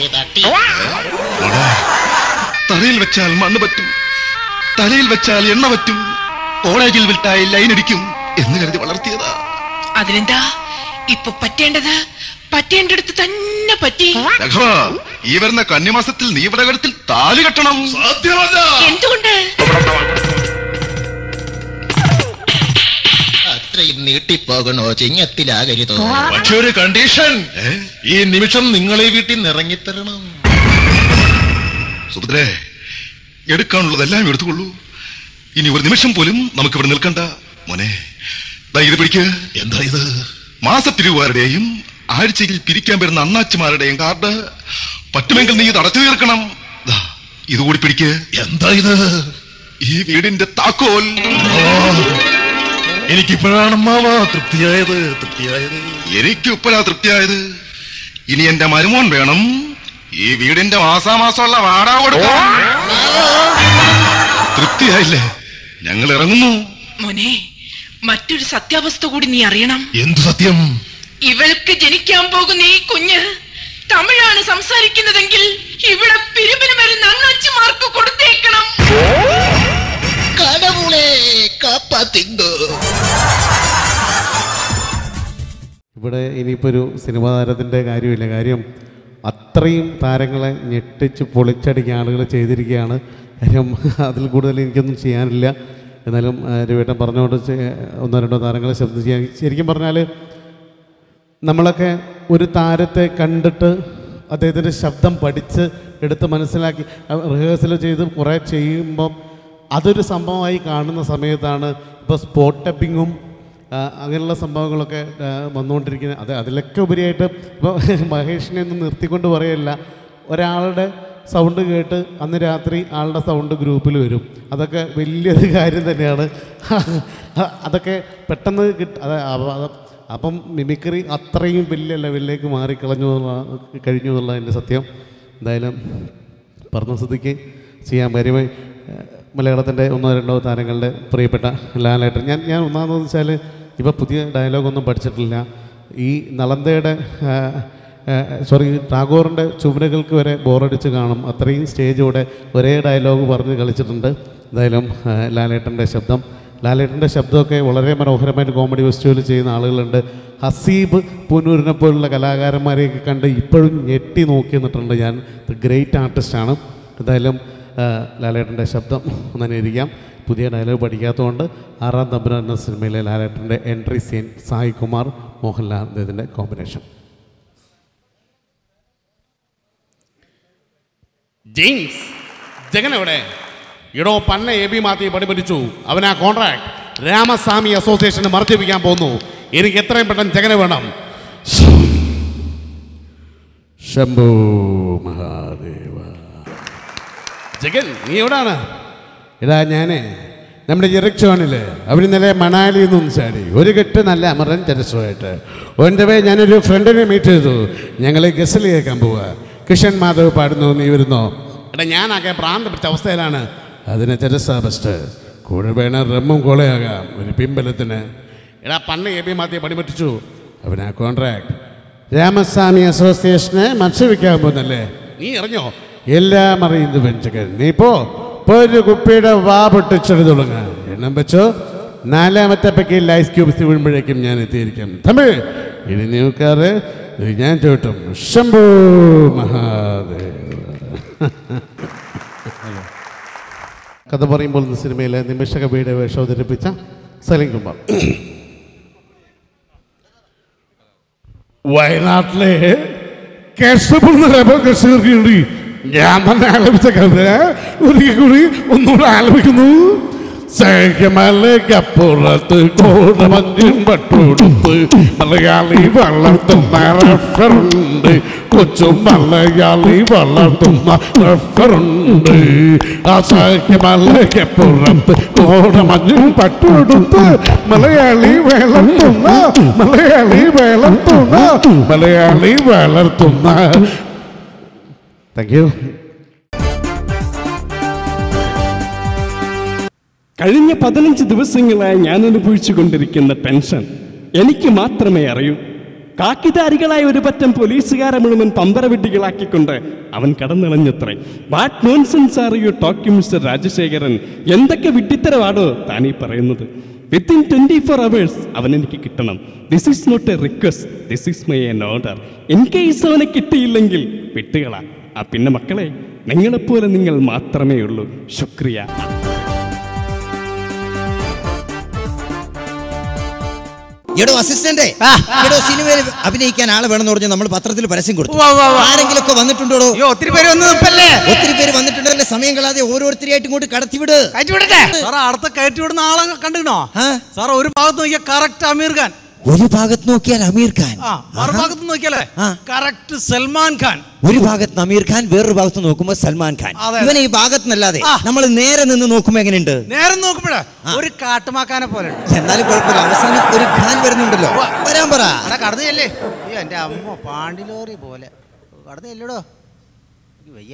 Speaker 11: തലയിൽ വെച്ചാൽ മണ്ണ് പറ്റും, തലയിൽ വെച്ചാൽ എണ്ണ പറ്റും, കോളേജിൽ വിട്ടായി ലൈൻ അടിക്കും എന്ന് കരുതി വളർത്തിയതാ.
Speaker 14: അതിനെന്താ ഇപ്പൊ പറ്റേണ്ടത്? പറ്റേണ്ടടുത്ത് തന്നെ പറ്റി.
Speaker 11: രഘവ, ഈ വരുന്ന കന്യമാസത്തിൽ നീ ഇവിടെ കഴുത്തിൽ താലി കെട്ടണം. സാധ്യമല്ല.
Speaker 14: എന്തുകൊണ്ട്?
Speaker 11: അത്രയും നീട്ടിപ്പോകണോ? ചിങ്ങത്തിലാകരുതോ? പക്ഷെ ഒരു കണ്ടീഷൻ. ഈ നിമിഷം നിങ്ങൾ ഈ വീട്ടിൽ നിന്ന് ഇറങ്ങിത്തരണം. സുഭദ്രേ, എടുക്കാനുള്ളതെല്ലാം എടുത്തുകൊള്ളൂ. ഇനി ഒരു നിമിഷം പോലും നമുക്ക് ഇവിടെ നിൽക്കണ്ട. മോനെ, ഇത് പിടിക്ക്. എന്താ ഇത്? മാസപ്പിരിവുകാരുടെയും ആഴ്ചയിൽ പിരിക്കാൻ വരുന്ന അണ്ണാച്ചിമാരുടെയും കാർഡ്. പറ്റുമെങ്കിൽ നീ ഇത് അടച്ചു തീർക്കണം. ഇതുകൂടി പിടിക്ക്. എന്താ ഇത്? ഈ വീടിന്റെ താക്കോൽ. എനിക്കിപ്പോഴാണ് അമ്മാവാ തൃപ്തിയായത്. തൃപ്തിയായത് എനിക്കിപ്പോഴാ തൃപ്തിയായത്. ഇനി എന്റെ മരുമോൻ വേണം ഈ വീടിന്റെ മാസാമാസമുള്ള വാടക കൊടുക്കാൻ. തൃപ്തിയായില്ലേ? ഞങ്ങൾ ഇറങ്ങുന്നു.
Speaker 14: മോനെ, മറ്റൊരു സത്യാവസ്ഥ കൂടി നീ അറിയണം.
Speaker 11: എന്തു സത്യം?
Speaker 14: ഇവൾക്ക് ജനിക്കാൻ പോകുന്ന ഈ കുഞ്ഞ് തമിഴാണ് സംസാരിക്കുന്നതെങ്കിൽ ഇവിടെ പിരിവിന് വരുന്ന അണ്ണാച്ചിമാർക്ക് കൊടുത്തേക്കണം.
Speaker 4: ഇവിടെ ഇനിയിപ്പോൾ ഒരു സിനിമാ താരത്തിൻ്റെ കാര്യമില്ല. കാര്യം അത്രയും താരങ്ങളെ ഞെട്ടിച്ച് പൊളിച്ചടിക്കുക ആളുകൾ ചെയ്തിരിക്കുകയാണ്. കാര്യം അതിൽ കൂടുതൽ എനിക്കൊന്നും ചെയ്യാനില്ല. എന്നാലും രവിയേട്ടൻ പറഞ്ഞുകൊണ്ട് ഒന്നോ രണ്ടോ താരങ്ങളെ ശബ്ദം ചെയ്യാൻ, ശരിക്കും പറഞ്ഞാൽ നമ്മളൊക്കെ ഒരു താരത്തെ കണ്ടിട്ട് അദ്ദേഹത്തിൻ്റെ ശബ്ദം പഠിച്ച് എടുത്ത് മനസ്സിലാക്കി റിഹേഴ്സൽ ചെയ്ത് കുറേ ചെയ്യുമ്പം അതൊരു സംഭവമായി കാണുന്ന സമയത്താണ് ഇപ്പോൾ സ്പോട്ട് ടപ്പിങ്ങും അങ്ങനെയുള്ള സംഭവങ്ങളൊക്കെ വന്നുകൊണ്ടിരിക്കുന്നത്. അത് അതിലൊക്കെ ഉപരിയായിട്ട് ഇപ്പോൾ മഹേഷിനെ ഒന്നും നിർത്തിക്കൊണ്ട് പറയല്ല, ഒരാളുടെ സൗണ്ട് കേട്ട് അന്ന് രാത്രി ആളുടെ സൗണ്ട് ഗ്രൂപ്പിൽ വരും. അതൊക്കെ വലിയൊരു കാര്യം തന്നെയാണ്. അതൊക്കെ പെട്ടെന്ന് കിട്ട അത് അപ്പം മിമിക്രി അത്രയും വലിയ ലെവലിലേക്ക് മാറിക്കളഞ്ഞു എന്നുള്ള കഴിഞ്ഞു എന്നുള്ള എൻ്റെ സത്യം. എന്തായാലും പറഞ്ഞ സ്ഥിതിക്ക് ചെയ്യാൻ കാര്യമായി മലയാളത്തിൻ്റെ ഒന്നോ രണ്ടോ താരങ്ങളുടെ പ്രിയപ്പെട്ട ലാലേട്ടൻ. ഞാൻ ഞാൻ ഒന്നാമെന്ന് വെച്ചാൽ ഇപ്പോൾ പുതിയ ഡയലോഗൊന്നും പഠിച്ചിട്ടില്ല. ഈ നളന്തയുടെ സോറി ടാഗോറിൻ്റെ ചുമരുകൾക്ക് വരെ ബോറടിച്ച് കാണും. അത്രയും സ്റ്റേജോടെ ഒരേ ഡയലോഗ് പറഞ്ഞ് കളിച്ചിട്ടുണ്ട്. എന്തായാലും ലാലേട്ടൻ്റെ ശബ്ദം ലാലേട്ടൻ്റെ ശബ്ദമൊക്കെ വളരെ മനോഹരമായിട്ട് കോമഡി ഫെസ്റ്റിവൽ ചെയ്യുന്ന ആളുകളുണ്ട്. ഹസീബ് പുനൂരിനെ പോലുള്ള കലാകാരന്മാരെയൊക്കെ കണ്ട് ഇപ്പോഴും ഞെട്ടി നോക്കി നിന്നിട്ടുണ്ട്. ഞാൻ ഗ്രേറ്റ് ആർട്ടിസ്റ്റാണ്. എന്തായാലും ലാലേട്ടൻ്റെ ശബ്ദം ഒന്നെ ഇരിക്കാം. പുതിയ ഡയലോഗ് പഠിക്കാത്തതുകൊണ്ട് ആറാം തമ്പുരാൻ എന്ന സിനിമയിലെ ലാലേട്ടൻ്റെ എൻട്രി സീൻ സായി കുമാർ മോഹൻലാൽ അദ്ദേഹത്തിൻ്റെ കോമ്പിനേഷൻ. ജെയിംസ് ജഗനെവിടെ? ഇടോ പന്ന എ ബി മാത്തി പഠിപ്പിച്ചു. അവൻ ആ കോൺട്രാക്ട് രാമസ്വാമി അസോസിയേഷന് മർദ്ദിപ്പിക്കാൻ പോകുന്നു. എനിക്ക് എത്രയും പെട്ടെന്ന് ജഗനെ വേണം. ശംഭോ മഹാദേവ. ജഗൻ നീ എവിടാണ്? ഇടാ ഞാൻ നമ്മുടെ ഇറക്ഷോണില് അവർ ഇന്നലെ മണാലിയിൽ നിന്നും ചാടി ഒരു കെട്ട് നല്ല അമറൻ ടെരസുമായിട്ട് ഓൻ്റെ വേ ഞാനൊരു ഫ്രണ്ടിനെ മീറ്റ് ചെയ്തു. ഞങ്ങൾ ഗസൽ കേൾക്കാൻ പോവുക. കിഷൻ മാധവ് പാടുന്നു, നീ വരുന്നോ? എടാ ഞാനാകെ ഭ്രാന്ത് പിടിച്ച അവസ്ഥയിലാണ്. അതിന് ടെരസ ബെസ്റ്റ്. കൂടെ വേണം റമ്മും കോളയാകാം ഒരു പിമ്പലത്തിന്. എടാ പണ്ട് എ ബി മാത്തിയെ പണിപറ്റിച്ചു. അവനാ കോൺട്രാക്ട് രാമസ്വാമി അസോസിയേഷനെ മത്സരിക്കാൻ പോകുന്നല്ലേ? നീ അറിഞ്ഞോ? എല്ലാം അറിയുന്നു വെഞ്ചകൻ. നീ പോ ഒരു കുപ്പിയുടെ വാ പൊട്ടിച്ചെടു തുടങ്ങാൻ എണ്ണം വെച്ചോ. നാലാമത്തെ പക്കയിൽ ഐസ് ക്യൂബ്സ് വീഴുമ്പോഴേക്കും ഞാൻ എത്തിയിരിക്കും. തമിഴ് ഇനി നീക്കാറ് ഞാൻ ചോട്ടും. ശംഭു മഹാദേവ. കഥ പറയുമ്പോൾ സിനിമയിലെ നിമിഷകവിയുടെ വേഷം അവതരിപ്പിച്ച സലീം കുമാർ. വയനാട്ടിലെ കഷ്ടപ്പെടുന്ന കർഷകർക്ക് ഞാൻ തന്നെ ആലപിച്ച കഥ ഒരിക്കൽ കൂടി ഒന്നുകൂടെ ആലപിക്കുന്നു. സൈകമലക്കപ്പുറത്ത് കോടമഞ്ഞും പട്ടുടുത്ത് മലയാളി വളർത്തുന്ന റഫറുണ്ട്. കൊച്ചു മലയാളി വളർത്തുന്ന റഫറുണ്ട്. ആ സൈകമലക്കപ്പുറത്ത് കോടമഞ്ഞും പട്ടുടുത്ത് മലയാളി വളർത്തുന്ന മലയാളി വളർത്തുന്ന മലയാളി വളർത്തുന്ന. Thank you.
Speaker 15: കഴിഞ്ഞ പതിനഞ്ച് ദിവസങ്ങളായി ഞാൻ അനുഭവിച്ചു കൊണ്ടിരിക്കുന്ന ടെൻഷൻ എനിക്ക് മാത്രമേ അറിയൂ. കാക്കിധാരികളായ ഒരു പറ്റം പോലീസുകാരെ മുഴുവൻ പമ്പരവിഡ്ഢികളാക്കിക്കൊണ്ട് അവൻ കടന്നിളഞ്ഞത്രേ. What nonsense are you talking mister Rajasekharan? എന്തൊക്കെ വിഡ്ഢിത്തരമാണോ താനീ പറയുന്നത്? വിത്തിൻ ട്വന്റി ഫോർ അവേഴ്സ് അവൻ എനിക്ക് കിട്ടണം. This is not a request, this is my എൻ ഓർഡർ. ഇൻ കേസ് അവനെ കിട്ടിയില്ലെങ്കിൽ വിട്ടുകളാ. ആ പിന്നെ മക്കളെ, നിങ്ങളെപ്പോലെ നിങ്ങൾ മാത്രമേ ഉള്ളൂ. ശുക്രിയ.
Speaker 16: എടോ അസിസ്റ്റന്റ്, എടോ സിനിമയിൽ അഭിനയിക്കാൻ ആളെ വേണമെന്ന് പറഞ്ഞ് നമ്മൾ പത്രത്തിൽ പരസ്യം കൊടുത്തു. ആരെങ്കിലും ഒക്കെ വന്നിട്ടുണ്ടോ?
Speaker 17: ഒത്തിരി പേര്
Speaker 16: ഒത്തിരി പേര് വന്നിട്ടുണ്ടല്ലേ? സമയം കളാതെ ഓരോരുത്തരെയായിട്ട് ഇങ്ങോട്ട് കടത്തിവിട്.
Speaker 17: അടുത്ത കയറ്റിവിടുന്ന ആളെ കണ്ടിരുന്നോ സാർ? ഒരു ഭാഗത്ത് നോക്കിയാൽ കറക്റ്റ് അമീർ ഖാൻ,
Speaker 16: ഒരു ഭാഗത്ത് നോക്കിയാൽ അമീർ ഖാൻ,
Speaker 17: മറുഭാഗത്ത് നോക്കിയാലേ കറക്റ്റ് സൽമാൻ ഖാൻ.
Speaker 16: ഒരു ഭാഗത്ത് അമീർ ഖാൻ, വേറൊരു ഭാഗത്ത് നോക്കുമ്പോ സൽമാൻ ഖാൻ. ഇവനെ ഈ ഭാഗത്ത് നിന്നല്ലാതെ നമ്മൾ നേരെ നിന്ന് നോക്കുമ്പോ എങ്ങനെയുണ്ട്?
Speaker 17: നേരെ നോക്കുമ്പോഴേ ഒരു കാട്ടുമാക്കാനെ പോലെ.
Speaker 16: എന്നാലും കുഴപ്പമില്ല, അവസാനം ഒരു ഖാൻ വരുന്നുണ്ടല്ലോ. വരാൻ പറ.
Speaker 17: കടന്നല്ലേ എന്റെ അമ്മ പാണ്ടിലോറി പോലെ കടന്നല്ലടോ വയ്യ.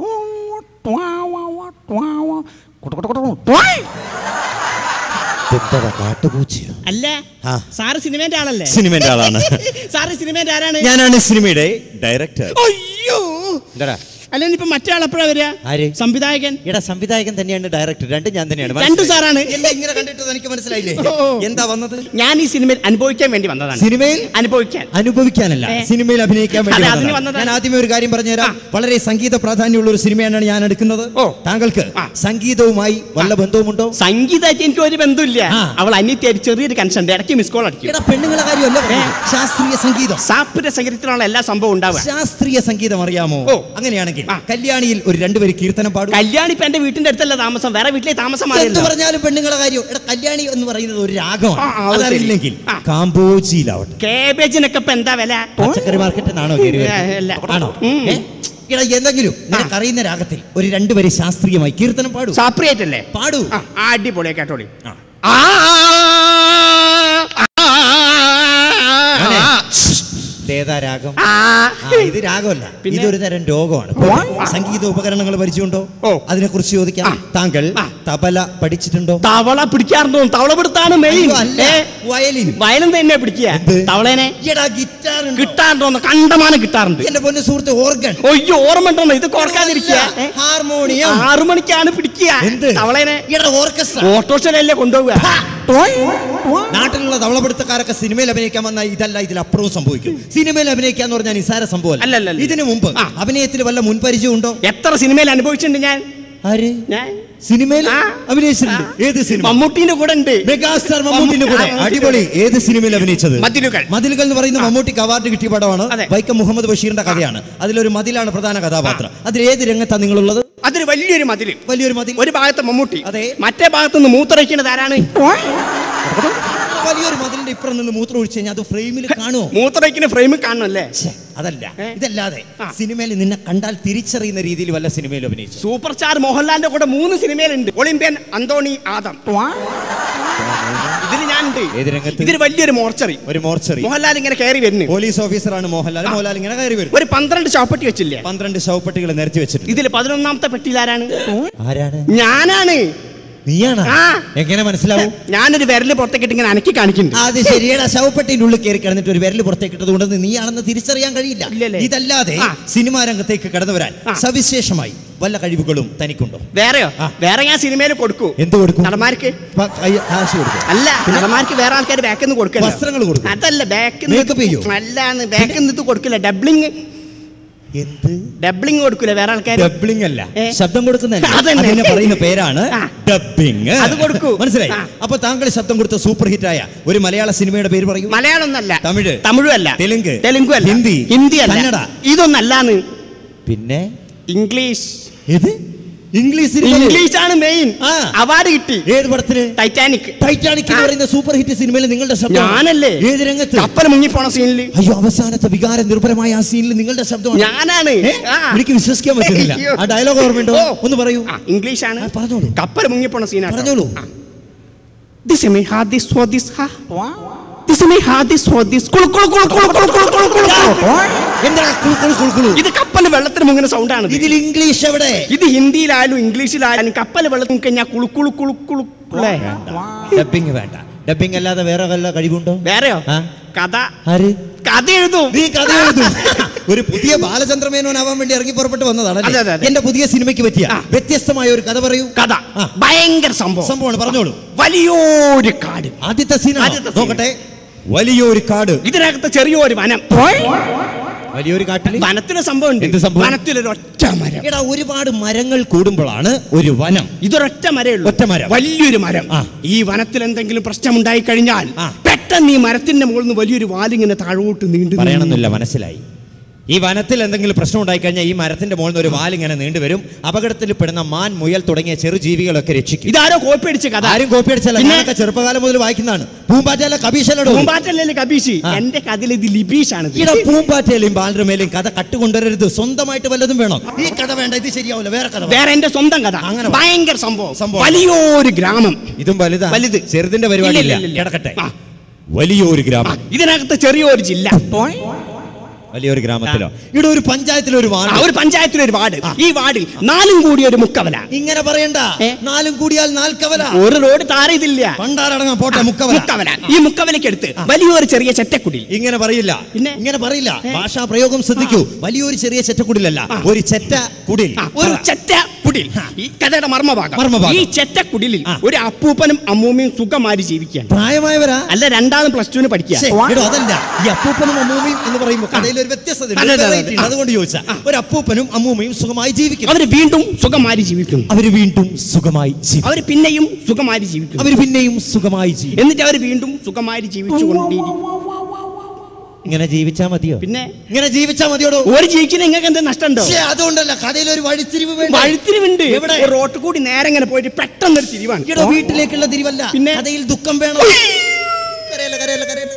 Speaker 16: കാട്ടുപൂച്ചയോ?
Speaker 18: അല്ല, സാറ് സിനിമേന്റെ ആളല്ലേ?
Speaker 16: സിനിമേന്റെ ആളാണ്.
Speaker 18: സാറ് സിനിമേന്റെ ആരാണ്?
Speaker 16: ഞാനാണ് സിനിമയുടെ ഡയറക്ടർ.
Speaker 18: അയ്യോ, അല്ല ഇനിയിപ്പോ മറ്റേ ആൾ എപ്പോഴാ വരിക?
Speaker 16: ആര്?
Speaker 18: സംവിധായകൻ.
Speaker 16: എടാ സംവിധായകൻ തന്നെയാണ് ഡയറക്ടർ, രണ്ടും ഞാൻ തന്നെയാണ്.
Speaker 18: രണ്ടു സാറാണ്.
Speaker 16: ഇങ്ങനെ കണ്ടിട്ട് എനിക്ക് മനസ്സിലായില്ലേ എന്താ വന്നത്?
Speaker 18: ഞാൻ ഈ സിനിമയിൽ അനുഭവിക്കാൻ വേണ്ടി വന്നതാണ്.
Speaker 16: സിനിമയിൽ
Speaker 18: അനുഭവിക്കാൻ
Speaker 16: അനുഭവിക്കാനല്ല, സിനിമയിൽ അഭിനയിക്കാൻ വേണ്ടി. ഞാൻ ആദ്യമേ ഒരു കാര്യം പറഞ്ഞുതരാം. വളരെ സംഗീത പ്രാധാന്യമുള്ള ഒരു സിനിമയാണ് ഞാൻ എടുക്കുന്നത്. താങ്കൾക്ക് സംഗീതവുമായി വല്ല ബന്ധവുമുണ്ടോ?
Speaker 18: സംഗീതമായിട്ട് എനിക്ക് ഒരു ബന്ധമില്ല. അവൾ അന്യത്യായിട്ട് ചെറിയൊരു കൺസൺ ഇടയ്ക്ക് മിസ് കോൾ അടിക്കും.
Speaker 16: പെണ്ണുങ്ങളെ കാര്യമല്ല, ശാസ്ത്രീയ സംഗീതം.
Speaker 18: സാപ്പിന്റെ സംഗീതത്തിലാണ് എല്ലാ സംഭവം ഉണ്ടാവുക.
Speaker 16: ശാസ്ത്രീയ സംഗീതം അറിയാമോ? അങ്ങനെയാണെങ്കിൽ കല്യാണിയിൽ ഒരു രണ്ടുപേര് കീർത്തനം പാടും.
Speaker 18: കല്യാണി ഇപ്പൊ എന്റെ വീട്ടിന്റെ അടുത്തല്ല താമസം, വേറെ വീട്ടിലെ താമസം.
Speaker 16: എന്ത് പറഞ്ഞാലും പെണ്ണുങ്ങളെ കാര്യം. കല്യാണി എന്ന് പറയുന്നത് ഒരു രാഗമാണ്. അതറിയില്ലെങ്കിൽ കാമ്പോജിയിലാവട്ടെ.
Speaker 18: കേബേജിനൊക്കെ ഇപ്പൊ എന്താ വില?
Speaker 16: പച്ചക്കറി മാർക്കറ്റിനാണോ? ആണോ? എടാ എന്തെങ്കിലും നിനക്കറിയുന്ന രാഗത്തിൽ ഒരു രണ്ടുപേര് ശാസ്ത്രീയമായി കീർത്തനം പാടും.
Speaker 18: സാപ്രിയായിട്ടല്ലേ?
Speaker 16: പാടൂ.
Speaker 18: അടിപൊളിയാ, കേട്ടോളി.
Speaker 16: ഏതാ രാഗം? ഇത് രാഗമല്ല, ഇതൊരു തരം രോഗമാണ്. സംഗീത ഉപകരണങ്ങൾ പരിചയമുണ്ടോ? അതിനെ കുറിച്ച് ചോദിക്കാം. താങ്കൾ തബല പഠിച്ചിട്ടുണ്ടോ?
Speaker 18: തവള പിടിക്കാറുണ്ടോ? തവള പിടുത്താണ് മെയിൻ.
Speaker 16: വയലിൻ.
Speaker 18: വയലിൻ തന്നെ പിടിക്കുക. തവളേനെ കിട്ടാറുണ്ടോ? കണ്ടമാനം കിട്ടാറുണ്ട്.
Speaker 16: എന്റെ പൊന്നു സുഹൃത്ത്, ഓർഗൻ.
Speaker 18: ഒയ്യോ, ഓർമ്മ ഉണ്ടോ? ഇത് കോർക്കാതിരിക്കുക.
Speaker 16: ഹാർമോണിയം.
Speaker 18: ആറു മണിക്കാണ് പിടിക്കുക തവളേനെ.
Speaker 16: ഓർക്കസ്ട്ര
Speaker 18: ഓട്ടോറിക്ഷയിലല്ലേ കൊണ്ടുപോവുക.
Speaker 16: നാട്ടിലുള്ള തവളപിടുത്തക്കാരൊക്കെ സിനിമയിൽ അഭിനയിക്കാൻ വന്നാൽ ഇതല്ല, ഇതിലപ്പുറവും സംഭവിക്കും. സിനിമയിൽ അഭിനയിക്കാന്ന് പറഞ്ഞാൽ നിസാര സംഭവമല്ല. ഇതിനു മുമ്പ് അഭിനയത്തിൽ വല്ല മുൻപരിചയം ഉണ്ടോ?
Speaker 18: എത്ര സിനിമയിൽ അനുഭവിച്ചിട്ടുണ്ട് ഞാൻ.
Speaker 16: ആര്? ഞാൻ സിനിമയിൽ അഭിനയിച്ചിട്ടുണ്ട്. ഏത് സിനിമ?
Speaker 18: മമ്മൂട്ടിന്റെ കൂടെ ഉണ്ട്.
Speaker 16: മെഗാസ്റ്റാർ മമ്മൂട്ടിന്റെ കൂടെ. അടിപൊളി. ഏത് സിനിമയിൽ അഭിനയിച്ചത്?
Speaker 18: മതിലുകൾ.
Speaker 16: മതിലുകൾ എന്ന് പറയുന്ന മമ്മൂട്ടിക്ക് അവാർഡ് കിട്ടിയ പടമാണ്. വൈക്കം മുഹമ്മദ് ബഷീറിന്റെ കഥയാണ്. അതിലൊരു മതിലാണ് പ്രധാന കഥാപാത്രം. അതിൽ ഏത് രംഗത്താണ് നിങ്ങളുള്ളത്?
Speaker 18: അതിൽ വലിയൊരു മതിൽ.
Speaker 16: വലിയൊരു മതിൽ.
Speaker 18: ഒരു ഭാഗത്ത് മമ്മൂട്ടി,
Speaker 16: അതെ.
Speaker 18: മറ്റേ ഭാഗത്ത് നിന്ന് മൂത്രയിക്കുന്നത് ആരാണ്?
Speaker 16: വലിയൊരു മതിലിന്റെ ഇപ്പുറം നിന്ന് മൂത്രം ഒഴിച്ചു കഴിഞ്ഞാൽ അത് ഫ്രെയിമിൽ കാണുമോ?
Speaker 18: മൂത്രയ്ക്കിന് ഫ്രെയിമിൽ കാണണല്ലേ?
Speaker 16: അതല്ല, ഇതല്ലാതെ സിനിമയിൽ നിന്നെ കണ്ടാൽ തിരിച്ചറിയുന്ന രീതിയിൽ വല്ല സിനിമയിൽ അഭിനയിച്ചു?
Speaker 18: സൂപ്പർ സ്റ്റാർ മോഹൻലാലിന്റെ കൂടെ മൂന്ന് സിനിമയിലുണ്ട്. ഒളിമ്പ്യൻ, അന്തോണി, ആദം. ഇതിൽ ഞാനുണ്ട്.
Speaker 16: ഏത് രംഗത്ത്?
Speaker 18: ഇതിൽ വലിയൊരു മോർച്ചറി.
Speaker 16: ഒരു മോർച്ചറി.
Speaker 18: മോഹൻലാൽ ഇങ്ങനെ കയറി വരുന്നു.
Speaker 16: പോലീസ് ഓഫീസറാണ് മോഹൻലാൽ. മോഹൻലാൽ ഇങ്ങനെ കയറി വരും.
Speaker 18: ഒരു പന്ത്രണ്ട് ശവപ്പെട്ടി വെച്ചില്ലേ?
Speaker 16: പന്ത്രണ്ട് ശവപ്പെട്ടികൾ നിരത്തി വെച്ചിട്ടുണ്ട്.
Speaker 18: ഇതിൽ പതിനൊന്നാമത്തെ പെട്ടിയിൽ ആരാണ്?
Speaker 16: ആരാണ്?
Speaker 18: ഞാനാണ്.
Speaker 16: നീയാണ്? എങ്ങനെ മനസ്സിലാവും?
Speaker 18: ഞാനൊരു വിരല് പുറത്തേക്കിട്ട് ഇങ്ങനെ അനക്കി കാണിക്കുന്നുണ്ട്.
Speaker 16: അത് ശരിയാണ്. ശവപ്പെട്ടിന്റെ ഉള്ളിൽ കയറി കിടന്നിട്ട് ഒരു വിരല് പുറത്തേക്കിട്ടത് കൊണ്ട് നീയാണെന്ന് തിരിച്ചറിയാൻ കഴിയില്ല. ഇതല്ലാതെ സിനിമാ രംഗത്തേക്ക് കടന്നു വരാൻ സവിശേഷമായി വല്ല കഴിവുകളും തനിക്കുണ്ടോ?
Speaker 18: വേറെയോ? വേറെ ഞാൻ സിനിമയിൽ കൊടുക്കൂ.
Speaker 16: എന്ത് കൊടുക്കും?
Speaker 18: നടന്മാർക്ക്
Speaker 16: കാശ് കൊടുക്കും.
Speaker 18: അല്ല, നടന്മാർക്ക് വേറെ ആൾക്കാർ ബാക്കിൽ നിന്ന് കൊടുക്കില്ല.
Speaker 16: വസ്ത്രങ്ങൾ കൊടുക്കും.
Speaker 18: അതല്ല, ബാക്കിൽ അല്ലാന്ന് ബാക്കിൽ നിന്ന് കൊടുക്കില്ല. ഡബ്ലിങ്
Speaker 16: എന്ത്
Speaker 18: ഡബ്ലിങ് കൊടുക്കൂല വേറെ ആൾക്കാർ?
Speaker 16: ഡബ്ലിംഗ് അല്ല, ശബ്ദം കൊടുക്കുന്ന പറയുന്ന പേരാണ് ഡബ്ബിംഗ്.
Speaker 18: അത് കൊടുക്കൂ.
Speaker 16: മനസ്സിലായി? അപ്പൊ താങ്കൾ ശബ്ദം കൊടുത്ത സൂപ്പർ ഹിറ്റായ ഒരു മലയാള സിനിമയുടെ പേര് പറയൂ.
Speaker 18: മലയാളം ഒന്നല്ല,
Speaker 16: തമിഴ്
Speaker 18: തമിഴും അല്ല,
Speaker 16: തെലുങ്ക്
Speaker 18: തെലുങ്കു അല്ല,
Speaker 16: ഹിന്ദി
Speaker 18: ഹിന്ദി അല്ല,
Speaker 16: കന്നഡ.
Speaker 18: ഇതൊന്നല്ലാന്ന്.
Speaker 16: പിന്നെ
Speaker 18: ഇംഗ്ലീഷ്.
Speaker 16: ഇത് ഇംഗ്ലീഷ്
Speaker 18: ഇംഗ്ലീഷ് ആണ് മെയിൻ. അവാർഡ് കിട്ടി.
Speaker 16: ഏത് പടത്തിന്?
Speaker 18: ടൈറ്റാനിക്.
Speaker 16: ടൈറ്റാനിക് എന്ന് പറയുന്ന സൂപ്പർ ഹിറ്റ് സിനിമയിൽ നിങ്ങളുടെ ശബ്ദം
Speaker 18: ഞാനല്ലേ?
Speaker 16: ഏത് രംഗത്ത്?
Speaker 18: കപ്പൽ മുങ്ങിപ്പോണ സീനിൽ.
Speaker 16: അയ്യോ, അവസാനത്തെ വികാര നിർഭരമായ ആ സീനിൽ നിങ്ങളുടെ ശബ്ദം
Speaker 18: ഞാനാണ്.
Speaker 16: എനിക്ക് വിശ്വസിക്കാൻ പറ്റുന്നില്ല. ആ ഡയലോഗ് ഓർമ്മയുണ്ടോ? ഒന്ന് പറയൂ.
Speaker 18: ഇംഗ്ലീഷ് ആണ്.
Speaker 16: പറഞ്ഞോളൂ.
Speaker 18: കപ്പൽ മുങ്ങിപ്പോണ സീനാണ്.
Speaker 16: പറഞ്ഞോളൂ.
Speaker 18: This me had this for this ha. This me had this for this. Kullu കുളു കുളു കുളു കുളു കുളു കുളു കുളു.
Speaker 16: എന്താ കുളു കുളു കുളു കുളു?
Speaker 18: ഇത് കപ്പൽ വെള്ളത്തിൽ മുങ്ങുന്ന സൗണ്ട് ആണ്.
Speaker 16: ഇതിൽ ഇംഗ്ലീഷ് എവിടെ?
Speaker 18: ഇത് ഹിന്ദിയിലായാലും ഇംഗ്ലീഷിലായാലും കപ്പൽ വെള്ളത്തിൽ മുങ്ങി കഴിഞ്ഞാൽ കുളു കുളു കുളു കുളു.
Speaker 16: ഡബ്ബിംഗ് വേണ്ട. ഡബ്ബിംഗ് അല്ലാതെ വേറെ വല്ല കഴിവുണ്ടോ?
Speaker 18: വേറെയോ? കഥ.
Speaker 16: ആര്?
Speaker 18: കഥ എഴുതും.
Speaker 16: നീ കഥ എഴുതും. ഒരു പുതിയ ബാലചന്ദ്രമേനോനാവാൻ വേണ്ടി ഇറങ്ങി പുറപ്പെട്ട് വന്നതാണ്. എന്റെ പുതിയ സിനിമയ്ക്ക് പറ്റിയ വ്യത്യസ്തമായ ഒരു കഥ പറയൂ.
Speaker 18: കഥ ഭയങ്കര സംഭവം
Speaker 16: സംഭവമാണ്. പറഞ്ഞോളൂ.
Speaker 18: വലിയൊരു കാട്.
Speaker 16: ആദ്യത്തെ സീൻ നോക്കട്ടെ. വലിയൊരു കാട്.
Speaker 18: ഇതിനകത്ത് ചെറിയൊരു വനം.
Speaker 16: വലിയൊരു കാട്ടിൽ
Speaker 18: വനത്തിലെ സംഭവം ഉണ്ട്.
Speaker 16: എന്ത് സംഭവം?
Speaker 18: വനത്തിലൊരു ഒറ്റ മരം.
Speaker 16: എടാ, ഒരുപാട് മരങ്ങൾ കൂടുമ്പോഴാണ് ഒരു വനം.
Speaker 18: ഇതൊരൊറ്റ മരേ ഉള്ളൂ.
Speaker 16: ഒറ്റ മരം.
Speaker 18: വലിയൊരു മരം. ഈ വനത്തിൽ എന്തെങ്കിലും പ്രശ്നം ഉണ്ടായി കഴിഞ്ഞാൽ പെട്ടെന്ന് ഈ മരത്തിന്റെ മുകളിൽ നിന്ന് വലിയൊരു വാലിങ്ങനെ താഴോട്ട് നീണ്ടു.
Speaker 16: പറയണമെന്നില്ല, മനസ്സിലായി. ഈ വനത്തിൽ എന്തെങ്കിലും പ്രശ്നം ഉണ്ടായിക്കഴിഞ്ഞാൽ ഈ മരത്തിന്റെ മുകളിൽ ഒരു വാലിങ്ങനെ നീണ്ടുവരും. അപകടത്തിൽ പെടുന്ന മാൻ, മുയൽ തുടങ്ങിയ ചെറുജീവികളൊക്കെ രക്ഷിക്കും.
Speaker 18: ഇതാരോ കോപ്പി അടിച്ച കഥ.
Speaker 16: ആരും കോപ്പി അടിച്ചല്ല. ഞാനൊക്കെ ചെറുപ്പകാലം മുതൽ വായിക്കുന്നതാണ്. പൂമ്പാറ്റയിലെ കബീഷല്ലോ.
Speaker 18: പൂമ്പാറ്റല്ലേ കബീഷ്? എന്റെ കഥയിൽ ഇത് ലിബീഷാണ്.
Speaker 16: ഇവിടെ പൂമ്പാറ്റയിലെയും ബാലരമയിലെയും കഥ കട്ടുകൊണ്ടുവരരുത്. സ്വന്തമായിട്ട് വല്ലതും വേണം. ഈ കഥ വേണ്ട, ഇത് ശരിയാവില്ല. വേറെ കഥ.
Speaker 18: വേറെ എന്റെ സ്വന്തം കഥ. അങ്ങനെ ഭയങ്കര സംഭവം. വലിയൊരു ഗ്രാമം.
Speaker 16: ഇതും വലുതാ.
Speaker 18: വലുത്.
Speaker 16: ചെറുതിന്റെ പരിപാടി ഇല്ല. കിടക്കട്ടെ. വലിയൊരു ഗ്രാമം.
Speaker 18: ഇതിനകത്ത് ചെറിയൊരു ജില്ല.
Speaker 16: വലിയൊരു ഗ്രാമത്തിലോ? ഇവിടെ ഒരു പഞ്ചായത്തിലൊരു വാർഡ്.
Speaker 18: ഒരു പഞ്ചായത്തിലൊരു വാർഡ്. ഈ വാർഡിൽ നാലും കൂടി ഒരു മുക്കവല.
Speaker 16: ഇങ്ങനെ പറയണ്ട. നാലും കൂടിയാൽ നാൽക്കവല.
Speaker 18: ഒരു റോഡ് താറിയതില്ല.
Speaker 16: പണ്ടാരടങ്ങാൻ പോട്ടെ. മുക്കവല.
Speaker 18: മുക്കവല. ഈ മുക്കവലയ്ക്ക് എടുത്ത് വലിയൊരു ചെറിയ ചെറ്റക്കുടി.
Speaker 16: ഇങ്ങനെ പറയില്ല. പിന്നെ ഇങ്ങനെ പറയില്ല. ഭാഷാ പ്രയോഗം ശ്രദ്ധിക്കൂ. വലിയൊരു ചെറിയ ചെറ്റക്കുടിലല്ല, ഒരു ചെറ്റ കുടിൽ.
Speaker 18: ഒരു ചെറ്റ കുടിൽ. ഈ കഥയുടെ മർമ്മഭാഗം. ഈ ചെറ്റ കുടിലിൽ ഒരു അപ്പൂപ്പനും അമ്മൂമ്മയും സുഖമാരി ജീവിക്കാൻ.
Speaker 16: പ്രായമായവരാ?
Speaker 18: അല്ല, രണ്ടാമത് പ്ലസ് ടുവിന് പഠിക്കുക.
Speaker 16: അതല്ല, ഈ അപ്പൂപ്പനും അമ്മൂമ്മയും എന്ന് പറയുമ്പോൾ കഥയിൽ ഒരു വ്യത്യസ്തത. അതുകൊണ്ട് ചോദിച്ചാ, ഒരു അപ്പൂപ്പനും അമ്മൂമ്മയും സുഖമായി ജീവിക്കും.
Speaker 18: അവര് വീണ്ടും സുഖമായി ജീവിക്കും.
Speaker 16: അവര് വീണ്ടും സുഖമായി ജീവിക്കും.
Speaker 18: അവര് പിന്നെയും സുഖമായി ജീവിക്കും.
Speaker 16: അവര് പിന്നെയും സുഖമായി ജീവിക്കും.
Speaker 18: എന്നിട്ട് അവർ വീണ്ടും സുഖമായി ജീവിച്ചുകൊണ്ടിരിക്കും.
Speaker 16: ഇങ്ങനെ ജീവിച്ചാ മതിയോ?
Speaker 18: പിന്നെ
Speaker 16: ഇങ്ങനെ ജീവിച്ചാ മതിയോടോ?
Speaker 18: ഒരു ജീവിക്കുന്ന നിങ്ങൾക്ക് എന്താ നഷ്ടമുണ്ടോ?
Speaker 16: അതുകൊണ്ടല്ല, കഥയിൽ ഒരു വഴിത്തിരിവ് വേണ്ട.
Speaker 18: വഴിത്തിരിവുണ്ട്. എവിടെ? റോട്ട് കൂടി നേരെ ഇങ്ങനെ പോയിട്ട് പെട്ടെന്ന് ഒരു തിരിവാണ്.
Speaker 16: ഇവിടെ വീട്ടിലേക്കുള്ള തിരിവല്ല. പിന്നെ കഥയിൽ ദുഃഖം വേണം. കരയല്ല കരയല്ല കരയല്ല.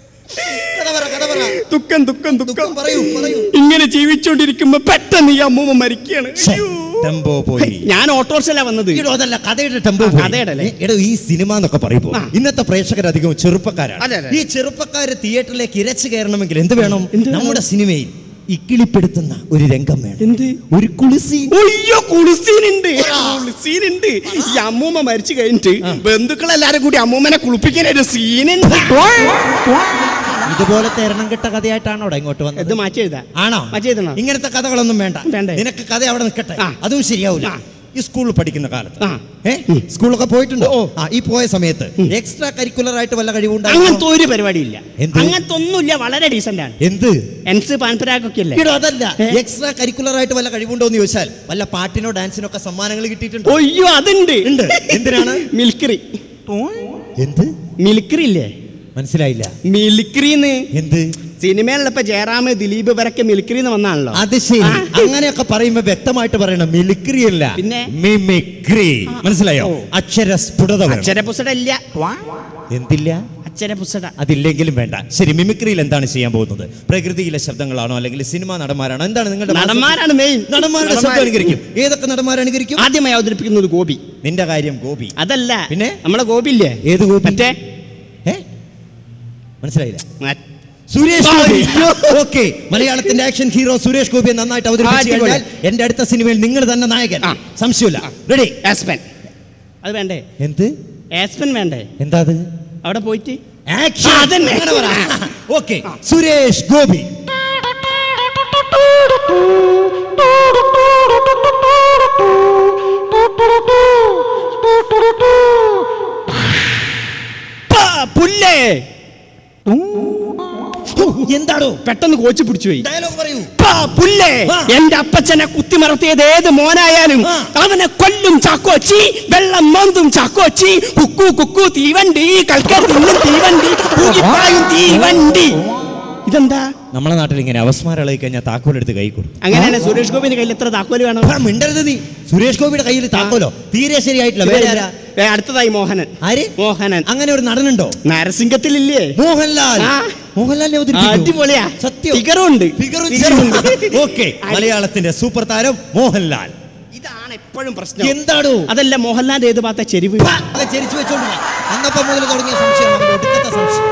Speaker 18: ദുഃഖം ദുഃഖം ദുഃഖം പറയൂ പറയൂ. ഇങ്ങനെ ജീവിച്ചോണ്ടിരിക്കുമ്പോ പെട്ടെന്ന് ഈ അമ്മൂമ്മ മരിക്കുകയാണ്.
Speaker 16: ടെമ്പോ പോയി.
Speaker 18: ഞാൻ ഓട്ടോറിക്ഷയിലാ വന്നത്.
Speaker 16: അതല്ല, കഥയുടെ ടെമ്പോ. എടോ, ഈ സിനിമ എന്നൊക്കെ പറയുമ്പോ ഇന്നത്തെ പ്രേക്ഷകർ അധികം ചെറുപ്പക്കാരാണ്. ഈ ചെറുപ്പക്കാര് തിയേറ്ററിലേക്ക് ഇരച്ചു കയറണമെങ്കിൽ എന്ത് വേണം? നമ്മുടെ സിനിമയിൽ ഇക്കിളിപ്പെടുത്തുന്ന ഒരു രംഗം വേണം.
Speaker 18: എന്ത്?
Speaker 16: ഒരു കുളിസീൻ.
Speaker 18: അയ്യോ, കുളിസീനുണ്ട്. കുളിസീനുണ്ട്. ഈ അമ്മൂമ്മ മരിച്ചു കഴിഞ്ഞിട്ട് ബന്ധുക്കളെല്ലാരും കൂടി അമ്മൂമ്മനെ കുളിപ്പിക്കാൻ ഒരു സീനുണ്ട്.
Speaker 16: ഇതുപോലത്തെ എണ്ണം കെട്ട കഥയായിട്ടാണോ ഇങ്ങോട്ട് വന്നത്?
Speaker 18: ഇത് മാറ്റി എഴുതാ.
Speaker 16: ആണോ?
Speaker 18: മാറ്റി എഴുതണോ?
Speaker 16: ഇങ്ങനത്തെ കഥകളൊന്നും വേണ്ട. നിനക്ക് കഥ അവിടെ നിൽക്കട്ടെ. അതും ശരിയാവില്ല. ഈ സ്കൂളിൽ പഠിക്കുന്ന കാലത്ത് സ്കൂളൊക്കെ പോയിട്ടുണ്ടോ? ഈ പോയ സമയത്ത് എക്സ്ട്രാ കരിക്കുലർ ആയിട്ട് വല്ല കഴിവുണ്ടോ?
Speaker 18: അങ്ങനത്തെ ഒരു പരിപാടിയില്ല. അങ്ങനത്തെ ഒന്നുമില്ല. വളരെ ഡീസന്റ് ആണ്.
Speaker 16: എന്ത്?
Speaker 18: എൻസ് പാൻപരാഗൊക്കെ അല്ലേ?
Speaker 16: അതല്ല, എക്സ്ട്രാ കരിക്കുലർ ആയിട്ട് വല്ല കഴിവുണ്ടോ എന്ന് ചോദിച്ചാൽ വല്ല പാട്ടിനോ ഡാൻസിനോ ഒക്കെ സമ്മാനങ്ങൾ കിട്ടിയിട്ടുണ്ട്.
Speaker 18: അയ്യോ, അതുണ്ട്.
Speaker 16: എന്തിനാണ്?
Speaker 18: മിൽക്രി.
Speaker 16: എന്ത്
Speaker 18: മിൽക്രി ഇല്ലേ?
Speaker 16: മനസ്സിലായില്ല.
Speaker 18: മിൽക്രിന്ന്
Speaker 16: എന്ത്?
Speaker 18: സിനിമയിലപ്പോ ജയറാം ദിലീപ് ഇവരൊക്കെ മിൽക്രിന്ന് വന്നാണല്ലോ.
Speaker 16: അത് ശരി. അങ്ങനെയൊക്കെ പറയുമ്പോ വ്യക്തമായിട്ട് പറയണം. മിൽക്രി അല്ല,
Speaker 18: പിന്നെ
Speaker 16: മിമിക്രി. മനസ്സിലായോ? അക്ഷരസ്ഫുടത.
Speaker 18: അക്ഷരപുസ്തകം ഇല്ല.
Speaker 16: എന്തില്ല?
Speaker 18: അക്ഷരപുസ്തക
Speaker 16: അതില്ലെങ്കിലും വേണ്ട. ശരി, മിമിക്രിയിൽ എന്താണ് ചെയ്യാൻ പോകുന്നത്? പ്രകൃതിയിലെ ശബ്ദങ്ങളാണോ അല്ലെങ്കിൽ സിനിമാ നടന്മാരാണോ? എന്താണ് നിങ്ങളുടെ
Speaker 18: നടന്മാരാണ് മെയിൻ.
Speaker 16: നടന്മാരുടെ ശബ്ദം അനുകരിക്കും. ഏതൊക്കെ നടന്മാർ അനുകരിക്കും?
Speaker 18: ആദ്യമായി അവതരിപ്പിക്കുന്നത് ഗോപി.
Speaker 16: നിന്റെ കാര്യം ഗോപി
Speaker 18: അതല്ല,
Speaker 16: പിന്നെ
Speaker 18: നമ്മളെ ഗോപി ഇല്ലേ?
Speaker 16: ഏത് ഗോപി?
Speaker 18: മറ്റേ
Speaker 16: മനസ്സിലായില്ല. സുരേഷ് ഗോപി. ഓക്കെ, മലയാളത്തിന്റെ ആക്ഷൻ ഹീറോ സുരേഷ് ഗോപിയെ നന്നായിട്ട് അവതരിപ്പിച്ചു കഴിഞ്ഞാൽ എന്റെ അടുത്ത സിനിമയിൽ നിങ്ങൾ തന്നെ നായകൻ, സംശയമില്ല. റെഡി?
Speaker 18: ആസ്പെൻ. അത് വേണ്ടേ?
Speaker 16: എന്ത്
Speaker 18: ആസ്പെൻ വേണ്ടേ?
Speaker 16: എന്താ അത്?
Speaker 18: അവിടെ പോയിട്ട്
Speaker 16: ആക്ഷൻ. ഓക്കെ, സുരേഷ് ഗോപി.
Speaker 18: പുല്ലേ
Speaker 16: എന്താണോ
Speaker 18: പെട്ടെന്ന് കോച്ച് പിടിച്ചു പോയി.
Speaker 16: ഡയലോഗ് പറയൂ.
Speaker 18: പുല്ലേ, എന്റെ അപ്പച്ചനെ കുത്തിമറത്തിയത് ഏത് മോനായാലും അവനെ കൊല്ലും ചാക്കോച്ചി, വെള്ളം മോന്തും ചാക്കോച്ചി, കുക്കു കുക്കു തീവണ്ടി, കൽക്കർ തിന്നും തീവണ്ടി, പൂജിപ്പായും തീവണ്ടി. ഇതെന്താ
Speaker 16: നമ്മളെ നാട്ടിൽ ഇങ്ങനെ അവസ്മാരളയി കഴിഞ്ഞാൽ താക്കോലെടുത്ത് കൈ കൊടുക്കും.
Speaker 18: അങ്ങനെയാണ്. സുരേഷ് ഗോപിന്റെ കയ്യിൽ എത്ര താക്കോല് വേണം?
Speaker 16: മിണ്ടരുത് നീ. സുരേഷ് ഗോപിയുടെ കയ്യിൽ താക്കോലോ? തീരെ ശരിയായിട്ടില്ല. വേറെ ആരാ?
Speaker 18: അടുത്തതായി മോഹനൻ.
Speaker 16: ആര്?
Speaker 18: മോഹനൻ.
Speaker 16: അങ്ങനെ ഒരു നടനുണ്ടോ?
Speaker 18: നരസിംഹത്തിലില്ലേ
Speaker 16: മോഹൻലാൽ. മോഹൻലാലിനെ
Speaker 18: അടിപൊളിയാ.
Speaker 16: സത്യം.
Speaker 18: ഫിഗറുണ്ട്.
Speaker 16: ഓക്കെ, മലയാളത്തിന്റെ സൂപ്പർ താരം മോഹൻലാൽ.
Speaker 18: ഇതാണ് എപ്പോഴും പ്രശ്നം.
Speaker 16: എന്താണോ?
Speaker 18: അതല്ല, മോഹൻലാലിന്റെ ഏത് ഭാഗത്തെ ചെരിവ്?
Speaker 16: ചെരിച്ചു വെച്ചോണ്ട് അന്നപ്പം മുതൽ തുടങ്ങിയ സംശയം, ഒടുക്കത്തെ സംശയം.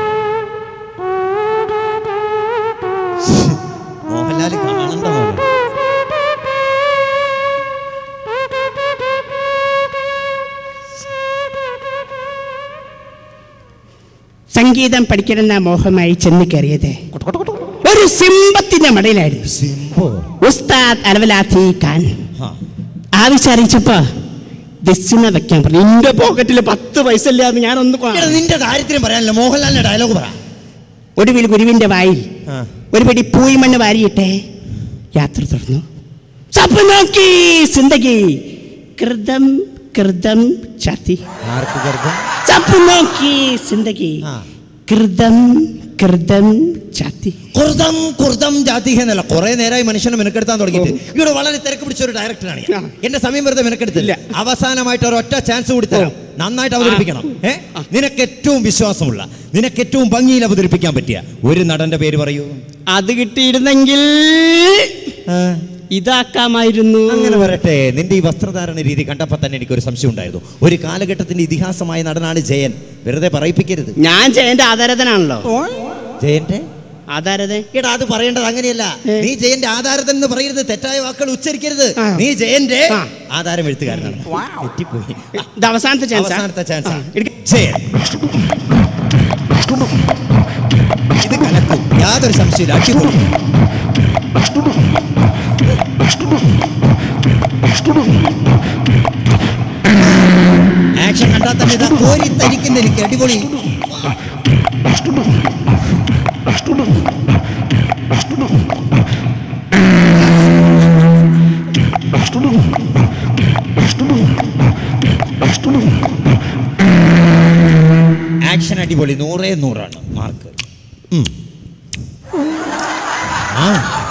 Speaker 16: മോഹൻലാൽ കാണണ്ട പോലെ.
Speaker 18: സംഗീതം പഠിക്കണമെന്ന മോഹമായി ചെന്ന് കയറിയത് ഒരു സിംഹത്തിന്റെ മടയിലായിരുന്നു. ഉസ്താദ് അലവലാത്തി ഖാൻ ആവശ്യം അറിയിച്ചപ്പോ ദക്ഷിണ വെക്കാൻ പറഞ്ഞു. നിന്റെ പോക്കറ്റിൽ പത്ത് പൈസ ഇല്ലാന്ന് ഞാനൊന്ന്.
Speaker 16: നിന്റെ ദാരിദ്ര്യം പറയാനല്ല, മോഹൻലാലിന്റെ ഡയലോഗ് പറ.
Speaker 18: ഒടുവിൽ ഗുരുവിന്റെ വായിൽ ഒരു പിടി പൂയിമണ്ണ് വാരിയിട്ടെ യാത്ര തുടർന്നു. സപ്നോക്കി സിന്ദഗി കൃതം കൃതം ചാത്തി. സപ്നോക്കി സിന്ദഗി കൃതം കൃതം ചാത്തി.
Speaker 16: കുർദം കുർദം ജാതി എന്നല്ല. കുറെ നേരമായി മനുഷ്യനെ മെനക്കെടുത്താൻ തുടങ്ങിയിട്ട്. ഇവിടെ വളരെ തിരക്ക് പിടിച്ച ഒരു ഡയറക്ടറാണ് ഞാൻ. എന്റെ സമയം വെറുതെ മെനക്കെടുത്തില്ല. അവസാനമായിട്ട് ഒരൊറ്റ ചാൻസ് കൂടി തരാം. നന്നായിട്ട് അവതരിപ്പിക്കണം. ഏ നിനക്ക് ഏറ്റവും വിശ്വാസമുള്ള, നിനക്ക് ഏറ്റവും ഭംഗിയിൽ അവതരിപ്പിക്കാൻ പറ്റിയ ഒരു നടന്റെ പേര് പറയൂ.
Speaker 18: അത് കിട്ടിയിരുന്നെങ്കിൽ ഇതാക്കാമായിരുന്നു.
Speaker 16: അങ്ങനെ വരട്ടെ. നിന്റെ ഈ വസ്ത്രധാരണ രീതി കണ്ടപ്പോൾ തന്നെ എനിക്കൊരു സംശയം ഉണ്ടായിരുന്നു. ഒരു കാലഘട്ടത്തിന്റെ ഇതിഹാസമായ നടനാണ് ജയൻ. വെറുതെ പറയിപ്പിക്കരുത്.
Speaker 18: ഞാൻ ജയന്റെ ആധാരതനാണല്ലോ.
Speaker 16: ജയന്റെ
Speaker 18: ആധാരതൻ?
Speaker 16: എടാ, അത് പറയേണ്ടത് അങ്ങനെയല്ല. നീ ജയന്റെ ആധാരതൻ എന്ന് പറയരുത്. തെറ്റായ വാക്കുകൾ ഉച്ചരിക്കരുത്. നീ ജയന്റെ ആധാരം എഴുത്തുകാരനാണ്. തെറ്റിപ്പോയി.
Speaker 18: അവസാനത്തെ ചാൻസ്.
Speaker 16: അവസാനത്തെ ചാൻസ്. ജയൻ ഇത് കലക്കും, യാതൊരു സംശയമില്ല. അടിപൊളി. ആക്ഷൻ കണ്ടാൽ തന്നെ ഇതാ കോരി തരിക്കുന്ന എനിക്ക്. അടിപൊളി. ആക്ഷൻ അടിപൊളി. നൂറേ നൂറാണ് മാർക്ക്. ആ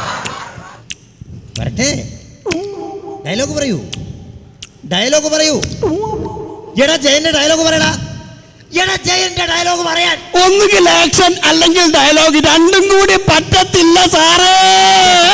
Speaker 16: വരട്ടെ. ഡയലോഗ് പറയൂ. ഡയലോഗ് പറയൂ. എടാ ജയന്റെ ഡയലോഗ് പറയടാ. എടാ ജയന്റെ ഡയലോഗ് പറയാൻ.
Speaker 18: ഒന്നുകിൽ ആക്ഷൻ അല്ലെങ്കിൽ ഡയലോഗ്, രണ്ടും കൂടി പറ്റത്തില്ല സാറേ.